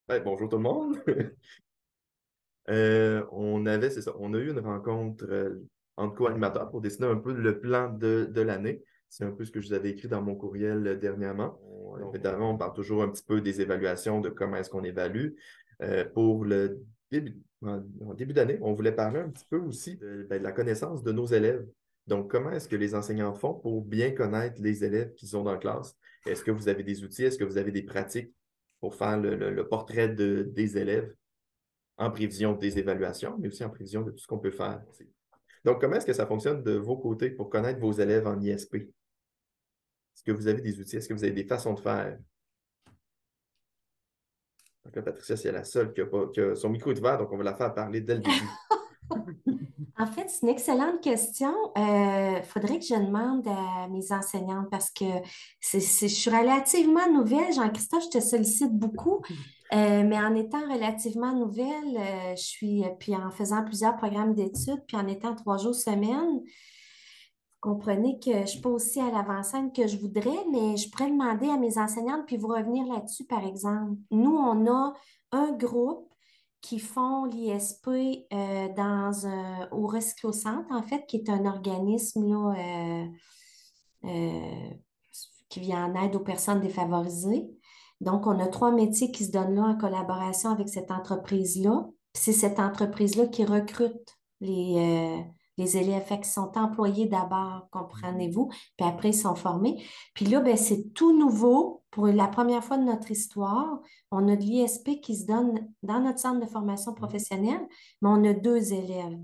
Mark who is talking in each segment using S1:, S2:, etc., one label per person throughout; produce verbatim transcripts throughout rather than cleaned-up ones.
S1: Ouais, bonjour tout le monde. Euh, on avait, c'est ça, on a eu une rencontre euh, entre co-animateurs pour décider un peu le plan de, de l'année. C'est un peu ce que je vous avais écrit dans mon courriel euh, dernièrement. On- évidemment, on parle toujours un petit peu des évaluations, de comment est-ce qu'on évalue. Euh, pour le début, en, en début d'année, on voulait parler un petit peu aussi de, ben, de la connaissance de nos élèves. Donc, comment est-ce que les enseignants font pour bien connaître les élèves qui sont dans la classe? Est-ce que vous avez des outils? Est-ce que vous avez des pratiques pour faire le, le- le portrait de, des élèves en prévision des évaluations, mais aussi en prévision de tout ce qu'on peut faire. Donc, comment est-ce que ça fonctionne de vos côtés pour connaître vos élèves en I S P? Est-ce que vous avez des outils? Est-ce que vous avez des façons de faire? Donc là, Patricia, c'est la seule qui a, pas, qui a- son micro est ouvert, donc on va la faire parler dès le début.
S2: En fait, c'est une excellente question. Il faudrait que je demande à mes enseignantes parce que c'est, c'est- je suis relativement nouvelle. Jean-Christophe, je te sollicite beaucoup, Euh, mais en étant relativement nouvelle, euh, je suis, puis en faisant plusieurs programmes d'études, puis en étant trois jours semaine, comprenez que je ne suis pas aussi à l'avant-scène que je voudrais, mais je pourrais demander à mes enseignantes puis vous revenir là-dessus, par exemple. Nous, on a un groupe qui font l'I S P euh, dans un, au Recyclo-Centre, en fait, qui est un organisme là, euh, euh, qui vient en aide aux personnes défavorisées. Donc, on a trois métiers qui se donnent là en collaboration avec cette entreprise-là. Puis c'est cette entreprise-là qui recrute les, euh, les élèves. Fait qu'ils sont employés d'abord, comprenez-vous, puis après, ils sont formés. Puis là, ben, c'est tout nouveau. Pour la première fois de notre histoire, on a de l'I S P qui se donne dans notre centre de formation professionnelle, mais on a deux élèves.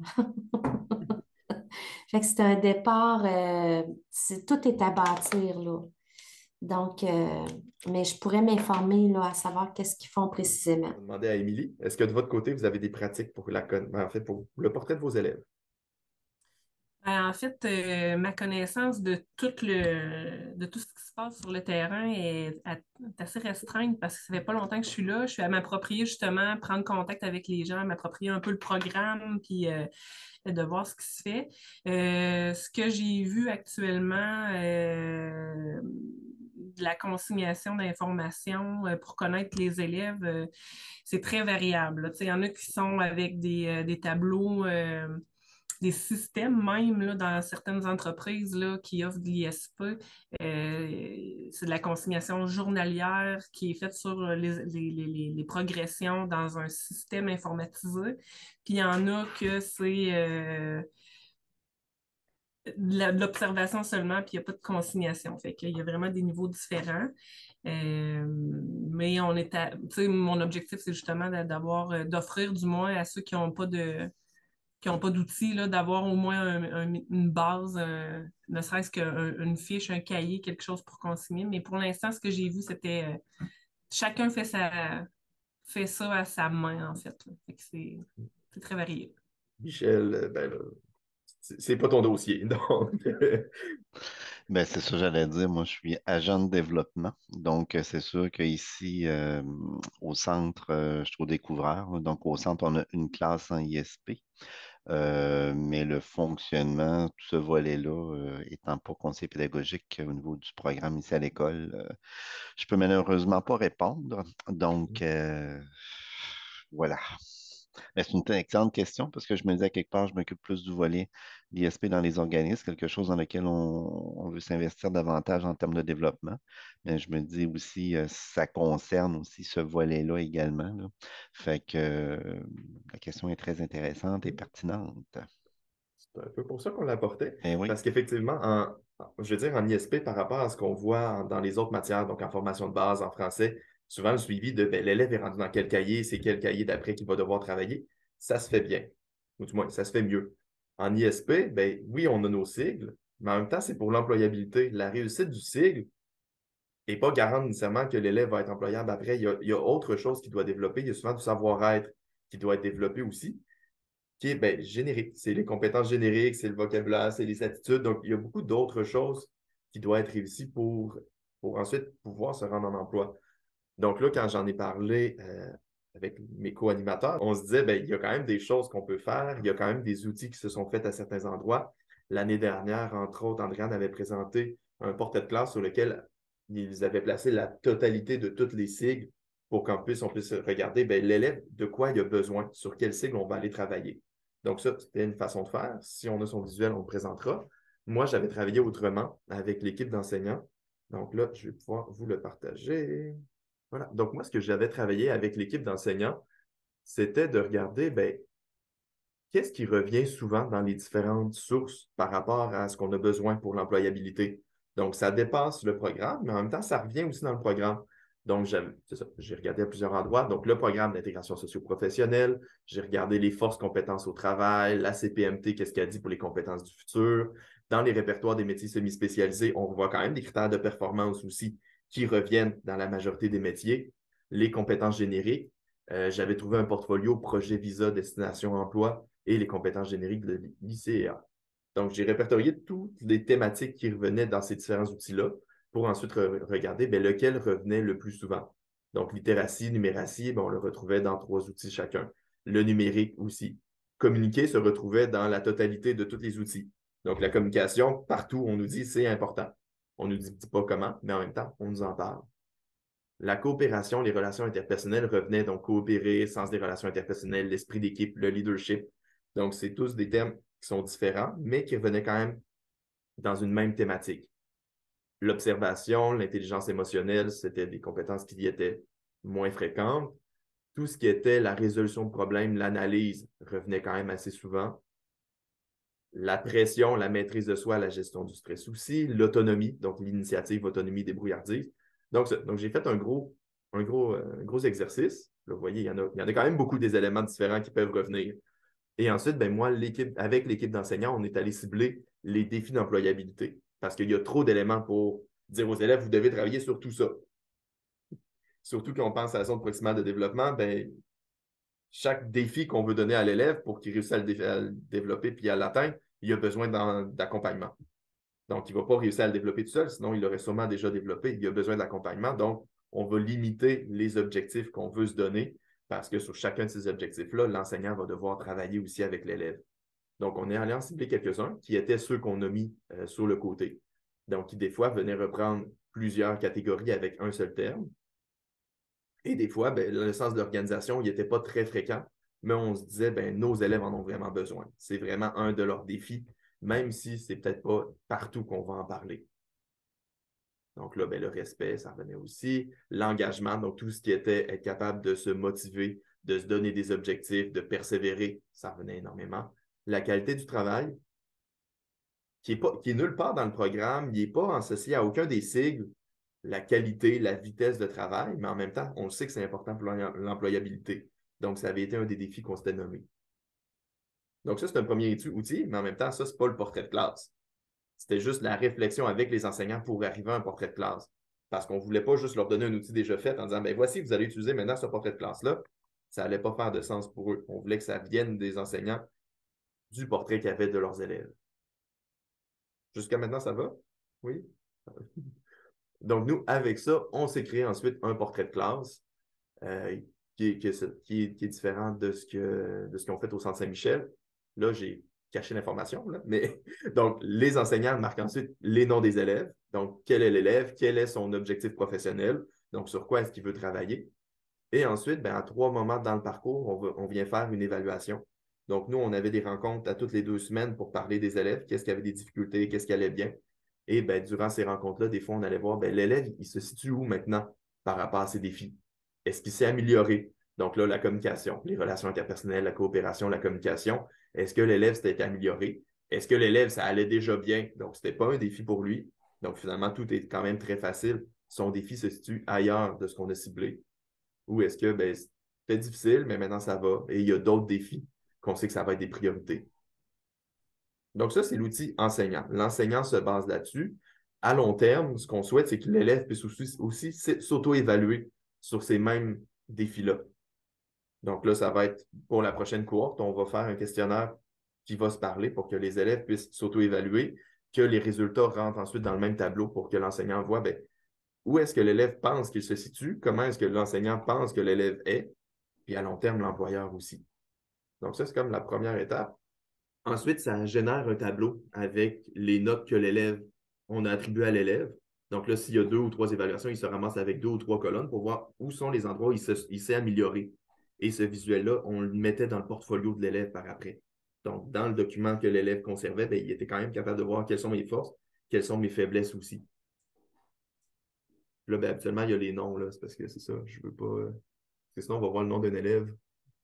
S2: Fait que c'est un départ, euh, c'est, tout est à bâtir, là. Donc, euh, mais je pourrais m'informer, là, à savoir qu'est-ce qu'ils font précisément.
S1: On va demander à Émilie, est-ce que de votre côté, vous avez des pratiques pour la con- ben, en fait, pour le portrait de vos élèves?
S3: Ben, en fait, euh, ma connaissance de tout le de tout ce qui se passe sur le terrain est, a- est assez restreinte parce que ça fait pas longtemps que je suis là. Je suis à m'approprier justement, prendre contact avec les gens, m'approprier un peu le programme, puis euh, de voir ce qui se fait. Euh, ce que j'ai vu actuellement, euh, de la consignation d'informations euh, pour connaître les élèves, euh, c'est très variable, là. Tu sais, il y en a qui sont avec des, euh, des tableaux. Euh, des systèmes même là, dans certaines entreprises là, qui offrent de l'I S P. Euh, c'est de la consignation journalière qui est faite sur les, les, les, les progressions dans un système informatisé. Puis il y en a que c'est euh, de l'observation seulement, puis il n'y a pas de consignation. Fait qu'il y a vraiment des niveaux différents. Euh, mais on est à, tu sais, mon objectif, c'est justement d'avoir, euh, d'offrir du moins à ceux qui n'ont pas de qui n'ont pas d'outils, là, d'avoir au moins un- un- une base, un- ne serait-ce qu'une fiche, un cahier, quelque chose pour consigner. Mais pour l'instant, ce que j'ai vu, c'était euh, chacun fait sa fait ça à sa main, en fait, là. Fait que c'est c'est très varié.
S1: Michel, euh, ben là, c'est c'est pas ton dossier, donc.
S4: Ben, c'est ça, j'allais dire. Moi, je suis agent de développement. Donc, euh, c'est sûr qu'ici, euh, au centre, euh, je suis au découvreur. Donc, au centre, on a une classe en I S P. Euh, mais le fonctionnement, tout ce volet-là, euh, étant pas conseiller pédagogique au niveau du programme ici à l'école, euh, je peux malheureusement pas répondre. Donc, euh, voilà. Mais c'est une très excellente question parce que je me disais, à quelque part, je m'occupe plus du volet l'I S P dans les organismes, quelque chose dans lequel on, on veut s'investir davantage en termes de développement. Mais je me dis aussi, euh, ça concerne aussi ce volet-là également, là. Fait que euh, la question est très intéressante et pertinente.
S1: C'est un peu pour ça qu'on l'apportait.
S4: Eh oui.
S1: Parce qu'effectivement, en, je veux dire, en I S P, par rapport à ce qu'on voit en- dans les autres matières, donc en formation de base, en français, souvent le suivi de ben, l'élève est rendu dans quel cahier, c'est quel cahier d'après qu'il va devoir travailler, ça se fait bien. Ou du moins, ça se fait mieux. En I S P, ben oui, on a nos sigles, mais en même temps, c'est pour l'employabilité. La réussite du sigle n'est pas garante nécessairement que l'élève va être employable après. Il y a, il y a autre chose qu'il doit développer. Il y a souvent du savoir-être qui doit être développé aussi qui est ben, générique. C'est les compétences génériques, c'est le vocabulaire, c'est les attitudes. Donc, il y a beaucoup d'autres choses qui doivent être réussies pour, pour ensuite pouvoir se rendre en emploi. Donc là, quand j'en ai parlé euh, avec mes co-animateurs, on se disait, ben, il y a quand même des choses qu'on peut faire, il y a quand même des outils qui se sont faits à certains endroits. L'année dernière, entre autres, Andréane avait présenté un portrait de classe sur lequel ils avaient placé la totalité de toutes les sigles pour qu'on puisse, on puisse regarder ben, l'élève, de quoi il a besoin, sur quel cycle on va aller travailler. Donc ça, c'était une façon de faire. Si on a son visuel, on le présentera. Moi, j'avais travaillé autrement avec l'équipe d'enseignants. Donc là, je vais pouvoir vous le partager. Voilà. Donc moi, ce que j'avais travaillé avec l'équipe d'enseignants, c'était de regarder, ben, qu'est-ce qui revient souvent dans les différentes sources par rapport à ce qu'on a besoin pour l'employabilité. Donc, ça dépasse le programme, mais en même temps, ça revient aussi dans le programme. Donc, j'ai regardé à plusieurs endroits. Donc, le programme d'intégration socio-professionnelle, j'ai regardé les forces compétences au travail, la C P M T, qu'est-ce qu'elle dit pour les compétences du futur. Dans les répertoires des métiers semi-spécialisés, on voit quand même des critères de performance aussi qui reviennent dans la majorité des métiers. Les compétences génériques, euh, j'avais trouvé un portfolio projet visa destination emploi et les compétences génériques de l'I C A. Donc, j'ai répertorié toutes les thématiques qui revenaient dans ces différents outils-là pour ensuite re regarder bien, lequel revenait le plus souvent. Donc, littératie, numératie, bien, on le retrouvait dans trois outils chacun. Le numérique aussi. Communiquer se retrouvait dans la totalité de tous les outils. Donc, la communication, partout, on nous dit c'est important. On ne nous dit pas comment, mais en même temps, on nous en parle. La coopération, les relations interpersonnelles revenaient, donc coopérer, sens des relations interpersonnelles, l'esprit d'équipe, le leadership. Donc, c'est tous des termes qui sont différents, mais qui revenaient quand même dans une même thématique. L'observation, l'intelligence émotionnelle, c'était des compétences qui y étaient moins fréquentes. Tout ce qui était la résolution de problèmes, l'analyse, revenait quand même assez souvent. La pression, la maîtrise de soi, la gestion du stress aussi. L'autonomie, donc l'initiative, autonomie, débrouillardise. Donc, donc j'ai fait un gros, un gros, un gros exercice. Là, vous voyez, il y, en a, il y en a quand même beaucoup des éléments différents qui peuvent revenir. Et ensuite, ben moi, l'équipe, avec l'équipe d'enseignants, on est allé cibler les défis d'employabilité parce qu'il y a trop d'éléments pour dire aux élèves, vous devez travailler sur tout ça. Surtout quand on pense à la zone proximale de développement, ben, chaque défi qu'on veut donner à l'élève pour qu'il réussisse à le, à le développer puis à l'atteindre, il a besoin d'accompagnement. Donc, il ne va pas réussir à le développer tout seul, sinon il l'aurait sûrement déjà développé. Il a besoin d'accompagnement. Donc, on va limiter les objectifs qu'on veut se donner parce que sur chacun de ces objectifs-là, l'enseignant va devoir travailler aussi avec l'élève. Donc, on est allé en cibler quelques-uns qui étaient ceux qu'on a mis euh, sur le côté. Donc, qui des fois venaient reprendre plusieurs catégories avec un seul terme. Et des fois, ben, le sens de l'organisation, il n'était pas très fréquent, mais on se disait, ben, nos élèves en ont vraiment besoin. C'est vraiment un de leurs défis, même si ce n'est peut-être pas partout qu'on va en parler. Donc là, ben, le respect, ça revenait aussi. L'engagement, donc tout ce qui était être capable de se motiver, de se donner des objectifs, de persévérer, ça revenait énormément. La qualité du travail, qui est, pas, qui est nulle part dans le programme, il n'est pas associé à aucun des sigles, la qualité, la vitesse de travail, mais en même temps, on sait que c'est important pour l'employabilité. Donc, ça avait été un des défis qu'on s'était nommé. Donc, ça, c'est un premier outil, mais en même temps, ça, ce n'est pas le portrait de classe. C'était juste la réflexion avec les enseignants pour arriver à un portrait de classe. Parce qu'on ne voulait pas juste leur donner un outil déjà fait en disant, ben voici, vous allez utiliser maintenant ce portrait de classe-là. Ça n'allait pas faire de sens pour eux. On voulait que ça vienne des enseignants du portrait qu'ils avaient de leurs élèves. Jusqu'à maintenant, ça va? Oui? Donc, nous, avec ça, on s'est créé ensuite un portrait de classe euh, qui, est, qui, est, qui, est, qui est différent de ce que, de ce qu'ils ont fait au Centre Saint-Michel. Là, j'ai caché l'information, mais donc, les enseignants marquent ensuite les noms des élèves. Donc, quel est l'élève, quel est son objectif professionnel, donc sur quoi est-ce qu'il veut travailler. Et ensuite, ben, à trois moments dans le parcours, on, va, on vient faire une évaluation. Donc, nous, on avait des rencontres à toutes les deux semaines pour parler des élèves, qu'est-ce qui avait des difficultés, qu'est-ce qui allait bien. Et ben, durant ces rencontres-là, des fois, on allait voir ben, l'élève, il se situe où maintenant par rapport à ses défis? Est-ce qu'il s'est amélioré? Donc là, la communication, les relations interpersonnelles, la coopération, la communication. Est-ce que l'élève s'était amélioré? Est-ce que l'élève, ça allait déjà bien? Donc, ce n'était pas un défi pour lui. Donc, finalement, tout est quand même très facile. Son défi se situe ailleurs de ce qu'on a ciblé. Ou est-ce que ben, c'était difficile, mais maintenant, ça va. Et il y a d'autres défis qu'on sait que ça va être des priorités. Donc, ça, c'est l'outil enseignant. L'enseignant se base là-dessus. À long terme, ce qu'on souhaite, c'est que l'élève puisse aussi, aussi s'auto-évaluer sur ces mêmes défis-là. Donc là, ça va être pour la prochaine cohorte, on va faire un questionnaire qui va se parler pour que les élèves puissent s'auto-évaluer, que les résultats rentrent ensuite dans le même tableau pour que l'enseignant voit bien, où est-ce que l'élève pense qu'il se situe, comment est-ce que l'enseignant pense que l'élève est, puis à long terme, l'employeur aussi. Donc ça, c'est comme la première étape. Ensuite, ça génère un tableau avec les notes que l'élève, on a attribuées à l'élève. Donc là, s'il y a deux ou trois évaluations, il se ramasse avec deux ou trois colonnes pour voir où sont les endroits où il, se, il s'est amélioré. Et ce visuel-là, on le mettait dans le portfolio de l'élève par après. Donc, dans le document que l'élève conservait, bien, il était quand même capable de voir quelles sont mes forces, quelles sont mes faiblesses aussi. Là, bien, habituellement, il y a les noms, là, c'est parce que c'est ça, je veux pas... euh, Parce que sinon, on va voir le nom d'un élève.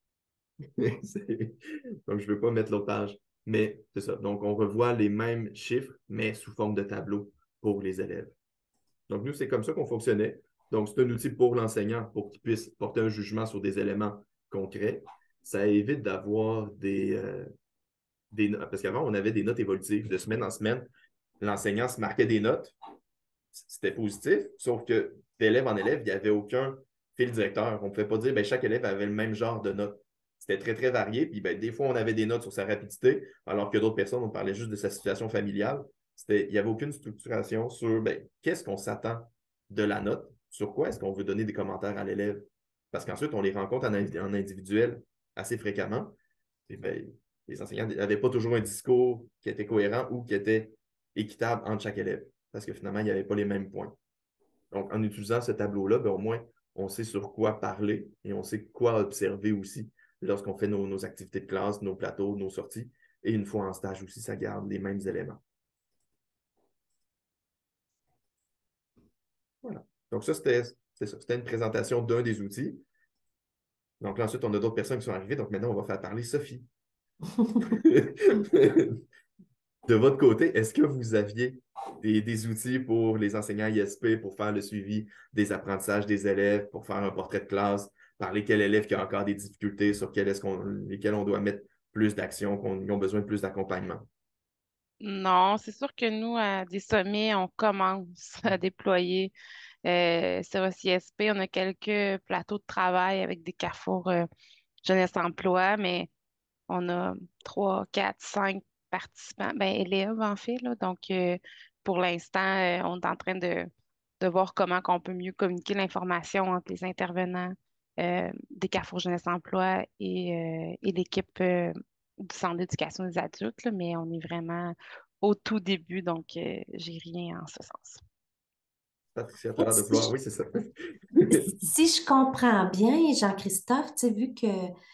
S1: Donc, je ne veux pas mettre l'autre page. Mais c'est ça. Donc, on revoit les mêmes chiffres, mais sous forme de tableau pour les élèves. Donc, nous, c'est comme ça qu'on fonctionnait. Donc, c'est un outil pour l'enseignant pour qu'il puisse porter un jugement sur des éléments concrets. Ça évite d'avoir des, euh, des notes. Parce qu'avant, on avait des notes évolutives de semaine en semaine. L'enseignant se marquait des notes. C'était positif, sauf que d'élève en élève, il n'y avait aucun fil directeur. On ne pouvait pas dire que ben, chaque élève avait le même genre de notes. C'était très, très varié. Puis ben, des fois, on avait des notes sur sa rapidité, alors que d'autres personnes, on parlait juste de sa situation familiale. Il n'y avait aucune structuration sur ben, qu'est-ce qu'on s'attend de la note, sur quoi est-ce qu'on veut donner des commentaires à l'élève. Parce qu'ensuite, on les rencontre en, en individuel assez fréquemment. Et ben, les enseignants n'avaient pas toujours un discours qui était cohérent ou qui était équitable entre chaque élève, parce que finalement, il n'y avait pas les mêmes points. Donc, en utilisant ce tableau-là, ben, au moins, on sait sur quoi parler et on sait quoi observer aussi lorsqu'on fait nos, nos activités de classe, nos plateaux, nos sorties. Et une fois en stage aussi, ça garde les mêmes éléments. Voilà. Donc, ça, c'était ça. C'était une présentation d'un des outils. Donc là, ensuite, on a d'autres personnes qui sont arrivées. Donc maintenant, on va faire parler Sophie. De votre côté, est-ce que vous aviez des, des outils pour les enseignants I S P pour faire le suivi des apprentissages des élèves, pour faire un portrait de classe, par lesquels élèves qui ont encore des difficultés, sur quels est-ce qu'on, lesquels on doit mettre plus d'action, qu'on ont besoin de plus d'accompagnement?
S5: Non, c'est sûr que nous, à des sommets, on commence à déployer euh, C A C S P. On a quelques plateaux de travail avec des carrefours euh, jeunesse emploi, mais on a trois, quatre, cinq participants, ben, élèves en fait, là. Donc, euh, pour l'instant, euh, on est en train de, de voir comment on peut mieux communiquer l'information entre les intervenants euh, des carrefours jeunesse emploi et, euh, et l'équipe euh, du centre d'éducation des adultes, là. Mais on est vraiment au tout début, donc euh, j'ai rien en ce sens.
S1: Patricia, tu as l'air de vouloir. Oui, c'est ça.
S2: Si je comprends bien, Jean-Christophe, tu sais, vu que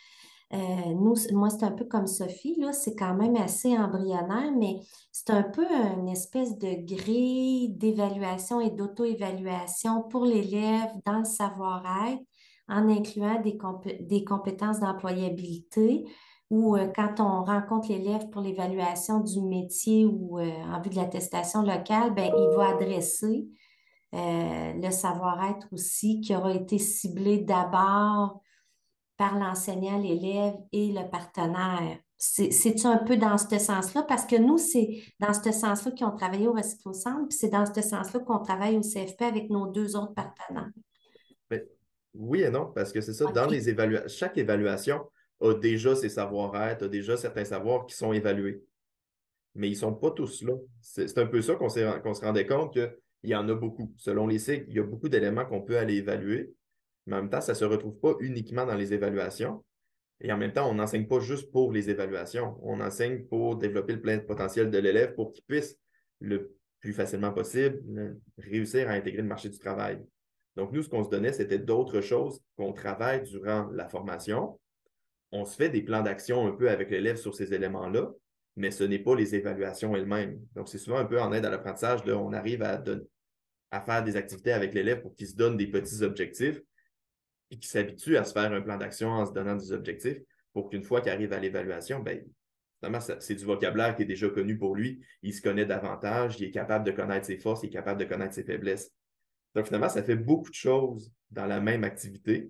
S2: euh, nous, moi, c'est un peu comme Sophie, là, c'est quand même assez embryonnaire, mais c'est un peu une espèce de grille d'évaluation et d'auto-évaluation pour l'élève dans le savoir-être, en incluant des, compé- des compétences d'employabilité, ou euh, quand on rencontre l'élève pour l'évaluation du métier ou euh, en vue de l'attestation locale, ben, il va adresser euh, le savoir-être aussi qui aura été ciblé d'abord par l'enseignant, l'élève et le partenaire. C'est, c'est-tu un peu dans ce sens-là? Parce que nous, c'est dans ce sens-là qu'on travaillé au Recyclo-Centre, puis c'est dans ce sens-là qu'on travaille au C F P avec nos deux autres partenaires.
S1: Mais oui et non, parce que c'est ça, dans
S2: OK.
S1: les évaluations, chaque évaluation a déjà ses savoir-être, a déjà certains savoirs qui sont évalués. Mais ils ne sont pas tous là. C'est c'est un peu ça qu'on s'est, qu'on se rendait compte qu'il y en a beaucoup. Selon les cycles, il y a beaucoup d'éléments qu'on peut aller évaluer, mais en même temps, ça ne se retrouve pas uniquement dans les évaluations. Et en même temps, on n'enseigne pas juste pour les évaluations. On enseigne pour développer le plein potentiel de l'élève pour qu'il puisse, le plus facilement possible, réussir à intégrer le marché du travail. Donc, nous, ce qu'on se donnait, c'était d'autres choses qu'on travaille durant la formation. On se fait des plans d'action un peu avec l'élève sur ces éléments-là, mais ce n'est pas les évaluations elles-mêmes. Donc, c'est souvent un peu en aide à l'apprentissage. Là, on arrive à, don- à faire des activités avec l'élève pour qu'il se donne des petits objectifs et qu'il s'habitue à se faire un plan d'action en se donnant des objectifs pour qu'une fois qu'il arrive à l'évaluation, ben, finalement, ça- c'est du vocabulaire qui est déjà connu pour lui. Il se connaît davantage, il est capable de connaître ses forces, il est capable de connaître ses faiblesses. Donc, finalement, ça fait beaucoup de choses dans la même activité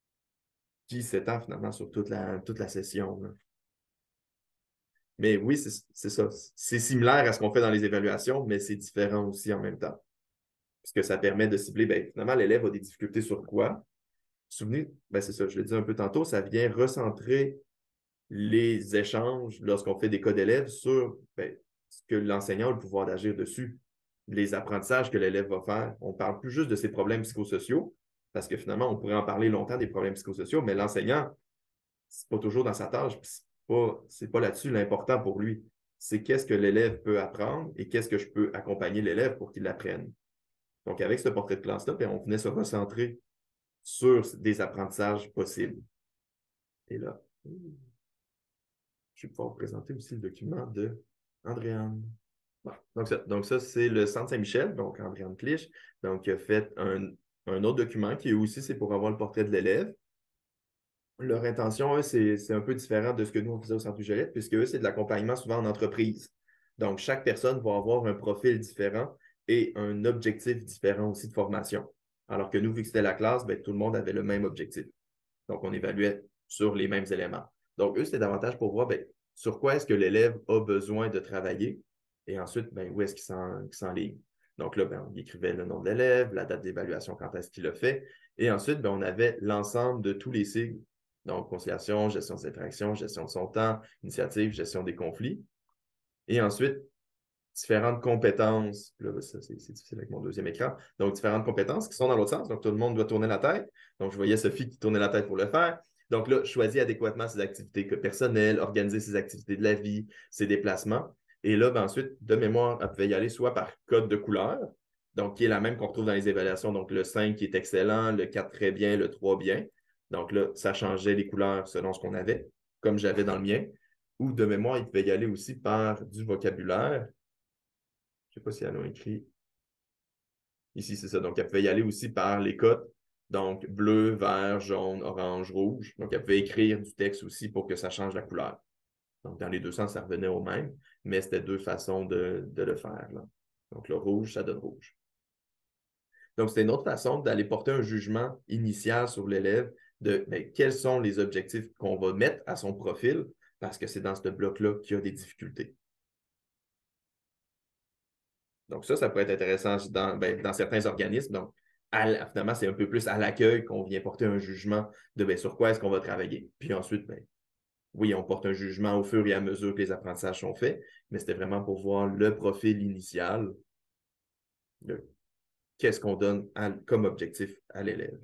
S1: qui s'étend finalement sur toute la, toute la session, là. Mais oui, c'est c'est ça. C'est similaire à ce qu'on fait dans les évaluations, mais c'est différent aussi en même temps. Puisque ça permet de cibler, ben, finalement, l'élève a des difficultés sur quoi? Souvenez, ben, c'est ça, je l'ai dit un peu tantôt, ça vient recentrer les échanges lorsqu'on fait des cas d'élèves sur ben, ce que l'enseignant a le pouvoir d'agir dessus, les apprentissages que l'élève va faire. On ne parle plus juste de ses problèmes psychosociaux, parce que finalement, on pourrait en parler longtemps des problèmes psychosociaux, mais l'enseignant, c'est pas toujours dans sa tâche, puis c'est pas, c'est pas là-dessus l'important pour lui. C'est qu'est-ce que l'élève peut apprendre et qu'est-ce que je peux accompagner l'élève pour qu'il l'apprenne. Donc, avec ce portrait de classe-là, ben, on venait se recentrer sur des apprentissages possibles. Et là, je vais pouvoir vous présenter aussi le document de Andréane. Bon, donc, ça, donc ça, c'est le Centre Saint-Michel, donc Andréane Clich, donc qui a fait un, un autre document qui aussi, c'est pour avoir le portrait de l'élève. Leur intention, eux, c'est c'est un peu différent de ce que nous, on faisait au Centre Ugélette, puisque eux, c'est de l'accompagnement souvent en entreprise. Donc, chaque personne va avoir un profil différent et un objectif différent aussi de formation. Alors que nous, vu que c'était la classe, ben, tout le monde avait le même objectif. Donc, on évaluait sur les mêmes éléments. Donc, eux, c'était davantage pour voir ben, sur quoi est-ce que l'élève a besoin de travailler et ensuite, ben, où est-ce qu'il s'enligne. Donc là, ben, on écrivait le nom de l'élève, la date d'évaluation, quand est-ce qu'il l'a fait. Et ensuite, ben, on avait l'ensemble de tous les sigles. Donc, conciliation, gestion des interactions, gestion de son temps, initiative, gestion des conflits. Et ensuite, différentes compétences. Là, ça, c'est difficile avec mon deuxième écran. Donc, différentes compétences qui sont dans l'autre sens. Donc, tout le monde doit tourner la tête. Donc, je voyais Sophie qui tournait la tête pour le faire. Donc là, choisis adéquatement ses activités personnelles, organiser ses activités de la vie, ses déplacements. Et là, ben, ensuite, de mémoire, elle pouvait y aller soit par code de couleur, donc qui est la même qu'on retrouve dans les évaluations. Donc, le cinq qui est excellent, le quatre très bien, le trois bien. Donc là, ça changeait les couleurs selon ce qu'on avait, comme j'avais dans le mien. Ou de mémoire, il pouvait y aller aussi par du vocabulaire. Je ne sais pas si elles ont écrit. Ici, c'est ça. Donc, elle pouvait y aller aussi par les cotes. Donc, bleu, vert, jaune, orange, rouge. Donc, elle pouvait écrire du texte aussi pour que ça change la couleur. Donc, dans les deux sens, ça revenait au même, mais c'était deux façons de, de le faire, là. Donc, le rouge, ça donne rouge. Donc, c'était une autre façon d'aller porter un jugement initial sur l'élève de ben, quels sont les objectifs qu'on va mettre à son profil parce que c'est dans ce bloc-là qu'il y a des difficultés. Donc, ça, ça peut être intéressant dans, ben, dans certains organismes. Donc, à, finalement, c'est un peu plus à l'accueil qu'on vient porter un jugement de ben, sur quoi est-ce qu'on va travailler. Puis ensuite, ben, oui, on porte un jugement au fur et à mesure que les apprentissages sont faits, mais c'était vraiment pour voir le profil initial de qu'est-ce qu'on donne à, comme objectif à l'élève.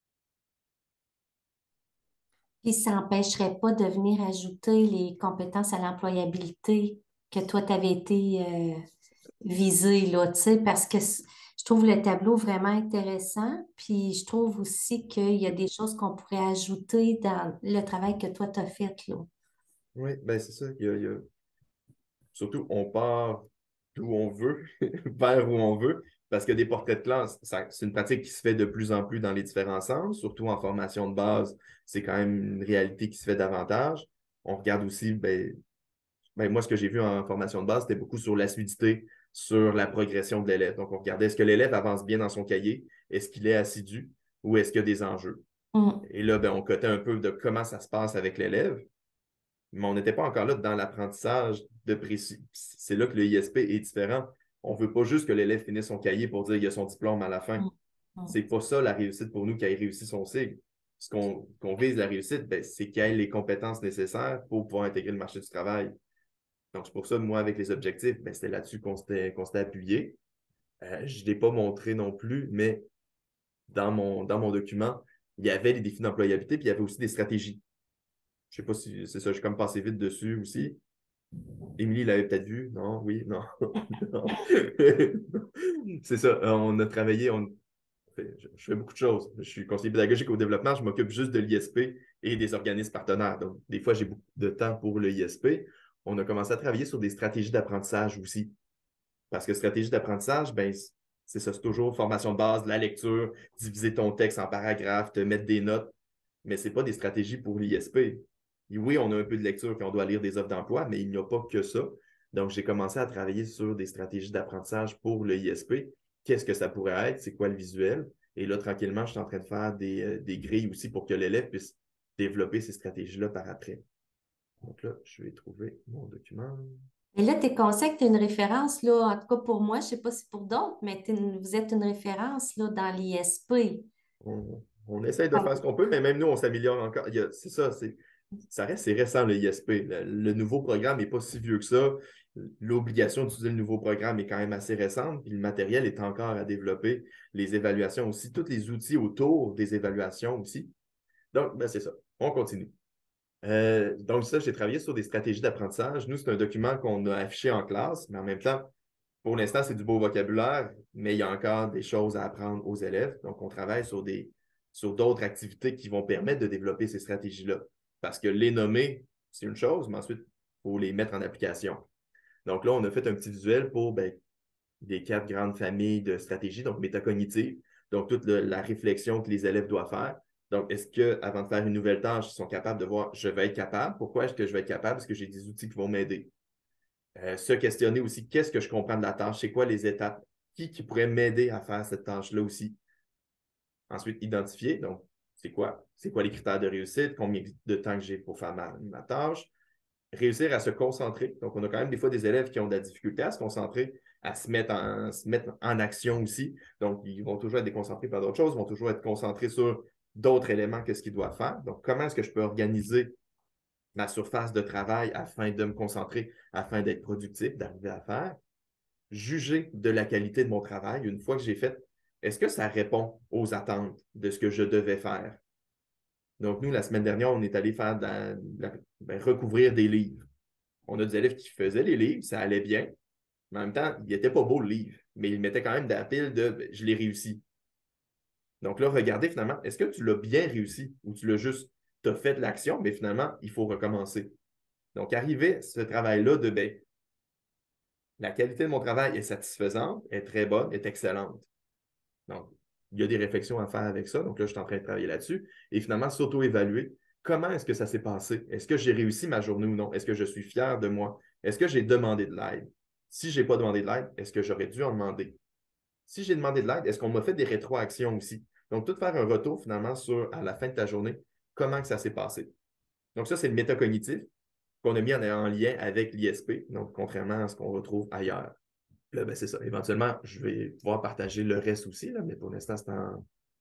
S2: Puis ça n'empêcherait pas de venir ajouter les compétences à l'employabilité que toi, tu avais été euh, visé, là, tu sais, parce que je trouve le tableau vraiment intéressant, puis je trouve aussi qu'il y a des choses qu'on pourrait ajouter dans le travail que toi, tu as fait, là.
S1: Oui, bien c'est ça. Il y a, il y a... Surtout, on part d'où on veut, vers où on veut, parce que des portraits de classe, c'est une pratique qui se fait de plus en plus dans les différents centres, surtout en formation de base, c'est quand même une réalité qui se fait davantage. On regarde aussi, ben, ben moi, ce que j'ai vu en formation de base, c'était beaucoup sur l'assiduité, sur la progression de l'élève. Donc, on regardait est-ce que l'élève avance bien dans son cahier, est-ce qu'il est assidu ou est-ce qu'il y a des enjeux.
S2: Mm.
S1: Et là, ben, on cotait un peu de comment ça se passe avec l'élève. Mais on n'était pas encore là dans l'apprentissage de précis. C'est là que le I S P est différent. On ne veut pas juste que l'élève finisse son cahier pour dire qu'il a son diplôme à la fin.
S2: Mm. Mm.
S1: C'est pas ça la réussite pour nous qu'il ait réussi son cycle. Ce qu'on qu'on vise la réussite, ben, c'est qu'il ait les compétences nécessaires pour pouvoir intégrer le marché du travail. Donc, c'est pour ça, moi, avec les objectifs, ben, c'était là-dessus qu'on s'était qu'on s'était appuyé. Euh, je ne l'ai pas montré non plus, mais dans mon, dans mon document, il y avait les défis d'employabilité, puis il y avait aussi des stratégies. Je ne sais pas si c'est ça, j'ai comme passé vite dessus aussi. Émilie l'avait peut-être vu. Non, oui, non. non. C'est ça. On a travaillé, on... je fais beaucoup de choses. Je suis conseiller pédagogique au développement, je m'occupe juste de l'I S P et des organismes partenaires. Donc, des fois, j'ai beaucoup de temps pour le I S P. On a commencé à travailler sur des stratégies d'apprentissage aussi. Parce que stratégie d'apprentissage, ben, c'est ça, c'est toujours formation de base, la lecture, diviser ton texte en paragraphes, te mettre des notes, mais ce n'est pas des stratégies pour l'I S P. Et oui, on a un peu de lecture qu'on doit lire des offres d'emploi, mais il n'y a pas que ça. Donc, j'ai commencé à travailler sur des stratégies d'apprentissage pour le I S P. Qu'est-ce que ça pourrait être? C'est quoi le visuel? Et là, tranquillement, je suis en train de faire des, euh, des grilles aussi pour que l'élève puisse développer ces stratégies-là par après. Donc là, je vais trouver mon document.
S2: Et là, tes conseils, tu as une référence, là, en tout cas pour moi, je ne sais pas si pour d'autres, mais une- vous êtes une référence là, dans l'I S P.
S1: On, on essaye de faire ce qu'on peut, mais même nous, on s'améliore encore. C'est ça, c'est, ça reste, c'est récent le I S P. Le, le nouveau programme n'est pas si vieux que ça. L'obligation d'utiliser le nouveau programme est quand même assez récente, puis le matériel est encore à développer. Les évaluations aussi, tous les outils autour des évaluations aussi. Donc, ben, c'est ça. On continue. Euh, donc, ça, j'ai travaillé sur des stratégies d'apprentissage. Nous, c'est un document qu'on a affiché en classe, mais en même temps, pour l'instant, c'est du beau vocabulaire, mais il y a encore des choses à apprendre aux élèves. Donc, on travaille sur des, sur d'autres activités qui vont permettre de développer ces stratégies-là. Parce que les nommer, c'est une chose, mais ensuite, il faut les mettre en application. Donc là, on a fait un petit visuel pour ben, des quatre grandes familles de stratégies, donc métacognitive, donc toute le, la réflexion que les élèves doivent faire. Donc, est-ce qu'avant de faire une nouvelle tâche, ils sont capables de voir, je vais être capable? Pourquoi est-ce que je vais être capable? Parce que j'ai des outils qui vont m'aider. Euh, se questionner aussi, qu'est-ce que je comprends de la tâche? C'est quoi les étapes? Qui, qui pourrait m'aider à faire cette tâche-là aussi? Ensuite, identifier, donc, c'est quoi? C'est quoi les critères de réussite? Combien de temps que j'ai pour faire ma, ma tâche? Réussir à se concentrer. Donc, on a quand même des fois des élèves qui ont de la difficulté à se concentrer, à se mettre en, se mettre en action aussi. Donc, ils vont toujours être déconcentrés par d'autres choses, ils vont toujours être concentrés sur d'autres éléments que ce qu'ils doivent faire. Donc, comment est-ce que je peux organiser ma surface de travail afin de me concentrer, afin d'être productif, d'arriver à faire? Juger de la qualité de mon travail une fois que j'ai fait, est-ce que ça répond aux attentes de ce que je devais faire? Donc, nous, la semaine dernière, on est allé faire de la, de la, ben, recouvrir des livres. On a des élèves qui faisaient les livres, ça allait bien, mais en même temps, il n'était pas beau le livre, mais ils mettaient quand même dans la pile de ben, je l'ai réussi. Donc là, regardez finalement, est-ce que tu l'as bien réussi ou tu l'as juste, tu as fait de l'action, mais finalement, il faut recommencer. Donc, arriver à ce travail-là de ben, la qualité de mon travail est satisfaisante, est très bonne, est excellente. Donc, il y a des réflexions à faire avec ça. Donc là, je suis en train de travailler là-dessus. Et finalement, s'auto-évaluer. Comment est-ce que ça s'est passé? Est-ce que j'ai réussi ma journée ou non? Est-ce que je suis fier de moi? Est-ce que j'ai demandé de l'aide? Si je n'ai pas demandé de l'aide, est-ce que j'aurais dû en demander? Si j'ai demandé de l'aide, est-ce qu'on m'a fait des rétroactions aussi? Donc, tout faire un retour finalement sur, à la fin de ta journée, comment que ça s'est passé. Donc, ça, c'est le métacognitif qu'on a mis en, en lien avec l'I S P, donc contrairement à ce qu'on retrouve ailleurs. Là, ben, c'est ça. Éventuellement, je vais pouvoir partager le reste aussi, là, mais pour l'instant, c'est en,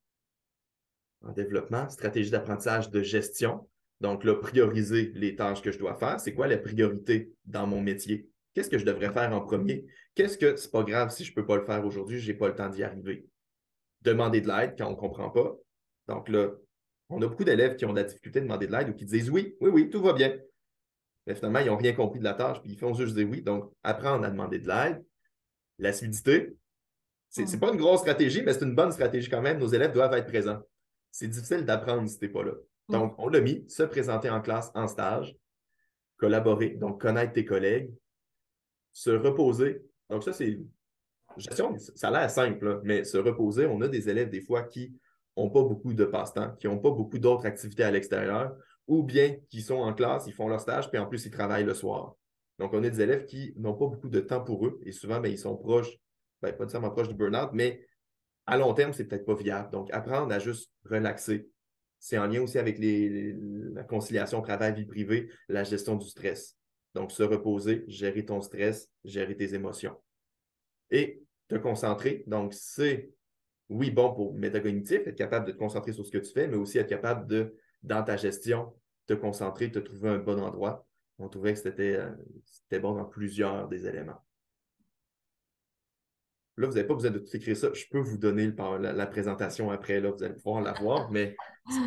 S1: en développement. Stratégie d'apprentissage de gestion. Donc, là, prioriser les tâches que je dois faire. C'est quoi la priorité dans mon métier? Qu'est-ce que je devrais faire en premier? Qu'est-ce que c'est pas grave si je ne peux pas le faire aujourd'hui, je n'ai pas le temps d'y arriver? Demander de l'aide quand on ne comprend pas. Donc là, on a beaucoup d'élèves qui ont de la difficulté de demander de l'aide ou qui disent oui, oui, oui, tout va bien. Mais finalement, ils n'ont rien compris de la tâche, puis ils font juste dire oui. Donc, apprendre à demander de l'aide. L'acidité, c'est n'est
S2: Mm.
S1: pas une grosse stratégie, mais c'est une bonne stratégie quand même. Nos élèves doivent être présents. C'est difficile d'apprendre si tu n'es pas là. Donc, on l'a mis, se présenter en classe, en stage, collaborer, donc connaître tes collègues, se reposer. Donc, ça, c'est gestion, ça a l'air simple, là, mais se reposer, on a des élèves des fois qui n'ont pas beaucoup de passe-temps, qui n'ont pas beaucoup d'autres activités à l'extérieur, ou bien qui sont en classe, ils font leur stage, puis en plus, ils travaillent le soir. Donc, on a des élèves qui n'ont pas beaucoup de temps pour eux, et souvent, bien, ils sont proches, bien, pas nécessairement proches du burn-out, mais à long terme, c'est peut-être pas viable. Donc, apprendre à juste relaxer. C'est en lien aussi avec les, les, la conciliation travail-vie privée, la gestion du stress. Donc, se reposer, gérer ton stress, gérer tes émotions. Et te concentrer. Donc, c'est, oui, bon pour métacognitif, être capable de te concentrer sur ce que tu fais, mais aussi être capable de, dans ta gestion, te concentrer, te trouver un bon endroit. On trouvait que c'était, euh, c'était bon dans plusieurs des éléments. Là, vous n'avez pas besoin de tout écrire ça. Je peux vous donner le, la, la présentation après, là, vous allez pouvoir la voir, mais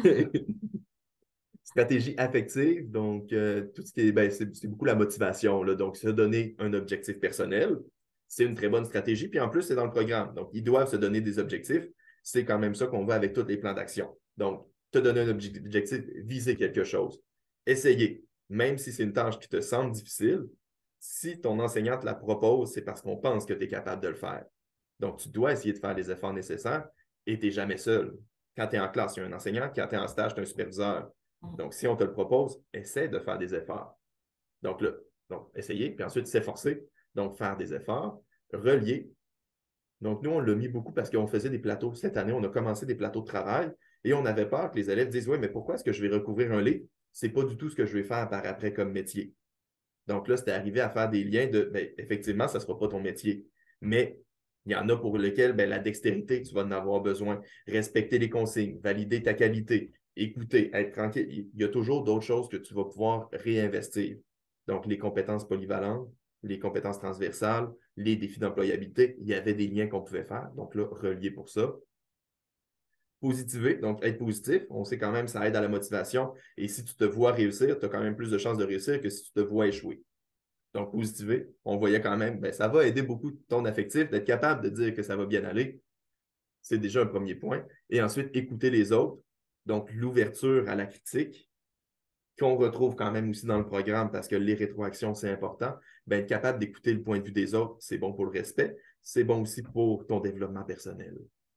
S1: stratégie affective, donc euh, tout ce qui est, ben, c'est, c'est beaucoup la motivation, là, donc se donner un objectif personnel, c'est une très bonne stratégie, puis en plus, c'est dans le programme, donc ils doivent se donner des objectifs, c'est quand même ça qu'on va avec tous les plans d'action. Donc, te donner un objectif, viser quelque chose, essayer, même si c'est une tâche qui te semble difficile, si ton enseignante la propose, c'est parce qu'on pense que tu es capable de le faire. Donc, tu dois essayer de faire les efforts nécessaires et tu n'es jamais seul. Quand tu es en classe, il y a un enseignant. Quand tu es en stage, tu as un superviseur. Donc, si on te le propose, essaie de faire des efforts. Donc, là, donc, essayer, puis ensuite s'efforcer. Donc, faire des efforts, relier. Donc, nous, on l'a mis beaucoup parce qu'on faisait des plateaux. Cette année, on a commencé des plateaux de travail et on avait peur que les élèves disent « Oui, mais pourquoi est-ce que je vais recouvrir un livre? Ce n'est pas du tout ce que je vais faire par après comme métier. » Donc là, c'était arrivé à faire des liens de bien, effectivement, ça ne sera pas ton métier. Mais il y en a pour lesquels ben, la dextérité, tu vas en avoir besoin. Respecter les consignes, valider ta qualité, écouter, être tranquille. Il y a toujours d'autres choses que tu vas pouvoir réinvestir. Donc, les compétences polyvalentes, les compétences transversales, les défis d'employabilité, il y avait des liens qu'on pouvait faire. Donc là, relier pour ça. Positiver, donc être positif, on sait quand même que ça aide à la motivation. Et si tu te vois réussir, tu as quand même plus de chances de réussir que si tu te vois échouer. Donc, positiver, on voyait quand même, ben, ça va aider beaucoup ton affectif, d'être capable de dire que ça va bien aller. C'est déjà un premier point. Et ensuite, écouter les autres. Donc, l'ouverture à la critique, qu'on retrouve quand même aussi dans le programme parce que les rétroactions, c'est important. Ben, être capable d'écouter le point de vue des autres, c'est bon pour le respect. C'est bon aussi pour ton développement personnel.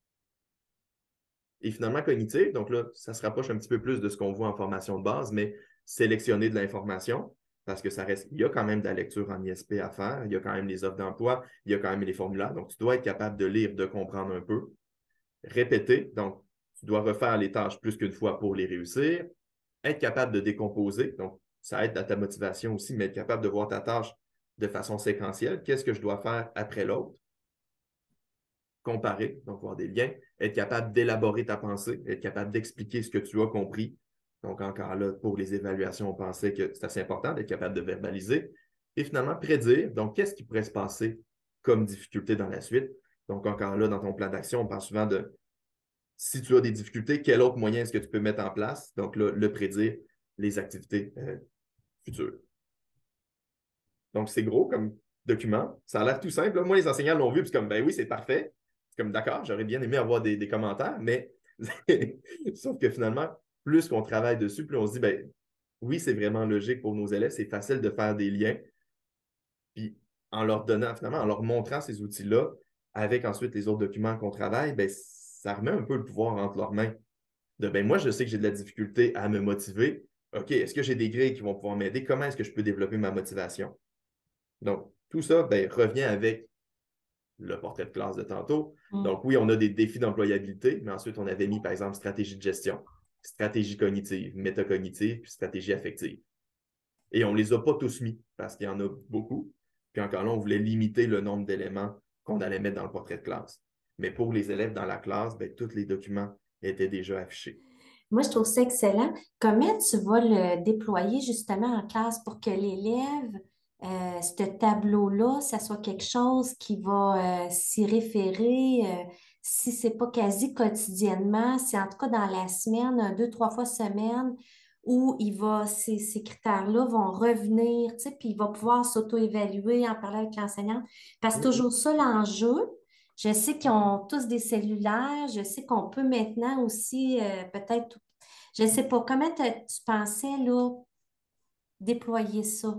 S1: Et finalement, cognitif, donc là, ça se rapproche un petit peu plus de ce qu'on voit en formation de base, mais sélectionner de l'information, parce que ça reste, il y a quand même de la lecture en I S P à faire, il y a quand même les offres d'emploi, il y a quand même les formulaires, donc tu dois être capable de lire, de comprendre un peu. Répéter, donc tu dois refaire les tâches plus qu'une fois pour les réussir. Être capable de décomposer, donc ça aide à ta motivation aussi, mais être capable de voir ta tâche de façon séquentielle. Qu'est-ce que je dois faire après l'autre? Comparer, donc voir des liens, être capable d'élaborer ta pensée, être capable d'expliquer ce que tu as compris. Donc, encore là, pour les évaluations, on pensait que c'est assez important d'être capable de verbaliser. Et finalement, prédire, donc qu'est-ce qui pourrait se passer comme difficulté dans la suite. Donc, encore là, dans ton plan d'action, on parle souvent de si tu as des difficultés, quel autre moyen est-ce que tu peux mettre en place? Donc là, le prédire, les activités euh, futures. Donc, c'est gros comme document. Ça a l'air tout simple. Là, moi, les enseignants l'ont vu, puis comme, ben oui, c'est parfait. C'est comme, d'accord, j'aurais bien aimé avoir des, des commentaires, mais sauf que finalement, plus qu'on travaille dessus, plus on se dit, ben oui, c'est vraiment logique pour nos élèves, c'est facile de faire des liens. Puis en leur donnant, finalement, en leur montrant ces outils-là, avec ensuite les autres documents qu'on travaille, ben, ça remet un peu le pouvoir entre leurs mains. De, ben moi, je sais que j'ai de la difficulté à me motiver. OK, est-ce que j'ai des grilles qui vont pouvoir m'aider? Comment est-ce que je peux développer ma motivation? Donc, tout ça ben, revient avec le portrait de classe de tantôt.
S2: Mm.
S1: Donc, oui, on a des défis d'employabilité, mais ensuite, on avait mis, par exemple, stratégie de gestion, stratégie cognitive, métacognitive, puis stratégie affective. Et on ne les a pas tous mis parce qu'il y en a beaucoup. Puis encore là, on voulait limiter le nombre d'éléments qu'on allait mettre dans le portrait de classe. Mais pour les élèves dans la classe, ben, tous les documents étaient déjà affichés.
S2: Moi, je trouve ça excellent. Comment tu vas le déployer justement en classe pour que l'élève, euh, ce tableau-là, ça soit quelque chose qui va euh, s'y référer, euh, si c'est pas quasi quotidiennement, c'est en tout cas dans la semaine, un, deux, trois fois semaine, où il va, ces, ces critères-là vont revenir, tu sais, puis il va pouvoir s'auto-évaluer, en parler avec l'enseignante. Parce que
S1: Oui,
S2: c'est
S1: oui.
S2: toujours ça l'enjeu. Je sais qu'ils ont tous des cellulaires. Je sais qu'on peut maintenant aussi, euh, peut-être, je ne sais pas, comment t'as- tu pensais, là, déployer ça?